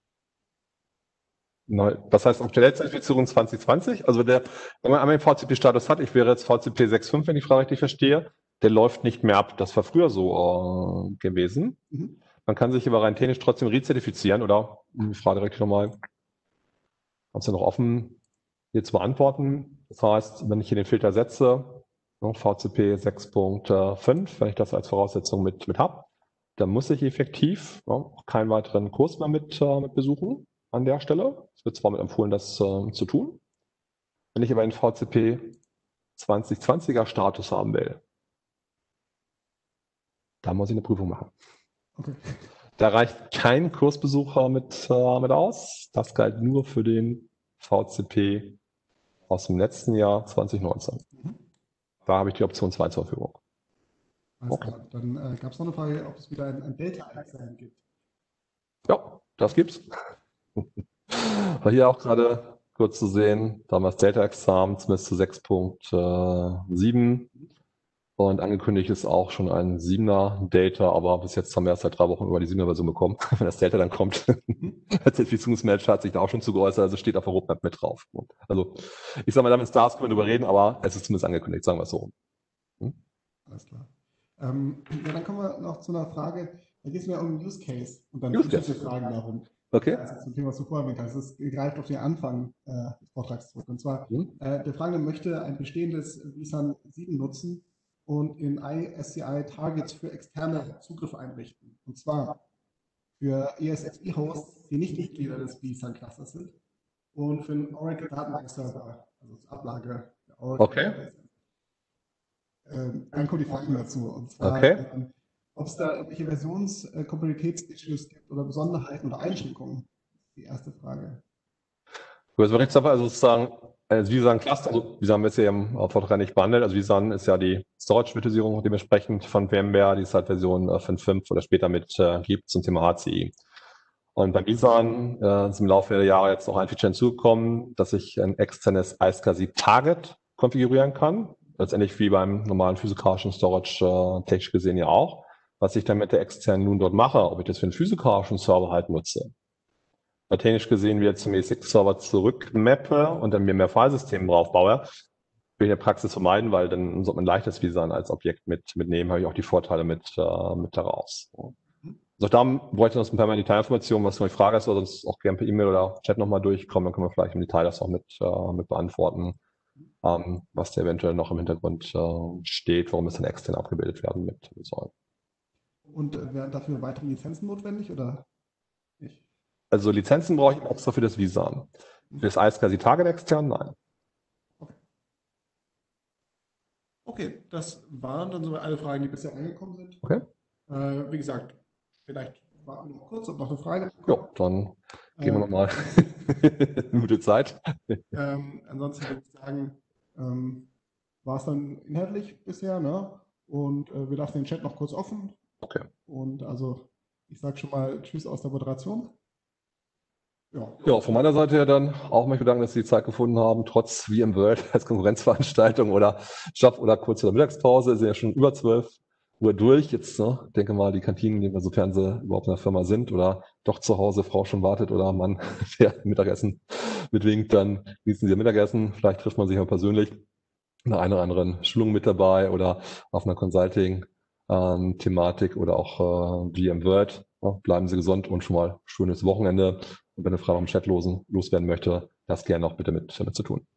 Was heißt aktuelle Zertifizierung 2020? Also wenn man einmal den VCP-Status hat, ich wäre jetzt VCP 6.5, wenn ich die Frage richtig verstehe, der läuft nicht mehr ab. Das war früher so gewesen. Man kann sich aber rein technisch trotzdem rezertifizieren oder, die Frage direkt nochmal, hast du noch offen, hier zu beantworten. Das heißt, wenn ich hier den Filter setze, VCP 6.5, wenn ich das als Voraussetzung mit habe, dann muss ich effektiv keinen weiteren Kurs mehr mit besuchen an der Stelle. Es wird zwar mit empfohlen, das zu tun. Wenn ich aber einen VCP 2020er Status haben will, dann muss ich eine Prüfung machen. Okay. Da reicht kein Kursbesucher mit aus. Das galt nur für den VCP aus dem letzten Jahr 2019. Da habe ich die Option 2 zur Verfügung. Okay. Dann gab es noch eine Frage, ob es wieder ein Delta-Examen gibt. Ja, das gibt's. War hier auch gerade kurz zu sehen, damals Delta-Examen, zumindest zu 6.7 und angekündigt ist auch schon ein 7er Delta, aber bis jetzt haben wir erst seit 3 Wochen über die 7er Version bekommen. Wenn das Delta dann kommt, der Zertifizierungsmanager hat sich da auch schon zu geäußert, also steht auf der Roadmap mit drauf. Also ich sage mal, damit Stars können wir darüber reden, aber es ist zumindest angekündigt, sagen wir es so. Alles klar. Ja, dann kommen wir noch zu einer Frage, da geht es mir um den Use Case und dann Use verschiedene Fragen darum. Okay. Also zum Thema, was du vorher erwähnt hast, es greift auf den Anfang des Vortrags zurück. Und zwar, der Fragende möchte ein bestehendes vSAN 7 nutzen und in ISCI Targets für externe Zugriffe einrichten. Und zwar für ESXi-Hosts, die nicht Mitglieder des vSAN-Clusters sind und für einen Oracle-Datenbankserver, also zur Ablage der Oracle. Okay. Dann kommen die Fragen dazu. Und zwar, ob es da irgendwelche Versionskompatibilitäts-Issues gibt oder Besonderheiten oder Einschränkungen. Die erste Frage. Also sozusagen Also Visan Cluster, also Visan wird ja im Vortrag nicht behandelt. Also Visan ist ja die Storage-Virtualisierung dementsprechend von VMware, die es halt Version 5.5 oder später mit gibt zum Thema HCI. Und bei Visan ist im Laufe der Jahre jetzt noch ein Feature hinzugekommen, dass ich ein externes iSCSI Target konfigurieren kann. Letztendlich wie beim normalen physikalischen Storage technisch gesehen ja auch. Was ich dann mit der externen nun dort mache, ob ich das für einen physikalischen Server halt nutze. Technisch gesehen wieder zum ESX-Server zurückmappe und dann mir mehr Filesysteme draufbaue, will ich in der Praxis vermeiden, weil dann sollte man leichtes Visan als Objekt mitnehmen, habe ich auch die Vorteile mit daraus. Also da bräuchte ich noch ein paar mehr Detailinformationen, was noch die Frage ist, oder sonst auch gerne per E-Mail oder Chat nochmal durchkommen, dann können wir vielleicht im Detail das auch mit beantworten, was da eventuell noch im Hintergrund steht, warum es dann extern abgebildet werden soll. Und wären dafür weitere Lizenzen notwendig oder nicht? Also Lizenzen brauche ich extra für das Visan. Für das iSCSI Target extern, nein. Okay, das waren dann so alle Fragen, die bisher angekommen sind. Okay. Wie gesagt, vielleicht warten wir noch kurz, ob noch eine Frage kommt. Ja, dann gehen wir nochmal eine gute Zeit. Ansonsten würde ich sagen, war es dann inhaltlich bisher, ne? Und wir lassen den Chat noch kurz offen. Okay. Und also, ich sage schon mal Tschüss aus der Moderation. Ja, von meiner Seite her dann auch möchte ich bedanken, dass Sie die Zeit gefunden haben, trotz VMworld als Konkurrenzveranstaltung oder Job oder kurz vor der Mittagspause, sind ja schon über 12 Uhr durch. Jetzt denke mal, die Kantinen, sofern sie überhaupt in der Firma sind oder doch zu Hause Frau schon wartet oder Mann, der Mittagessen mitwinkt, dann genießen Sie Ihr Mittagessen. Vielleicht trifft man sich mal persönlich in einer oder anderen Schulung mit dabei oder auf einer Consulting-Thematik oder auch VMworld. Bleiben Sie gesund und schon mal schönes Wochenende. Und wenn eine Frage im Chat loswerden möchte, das gerne auch bitte mit zu tun.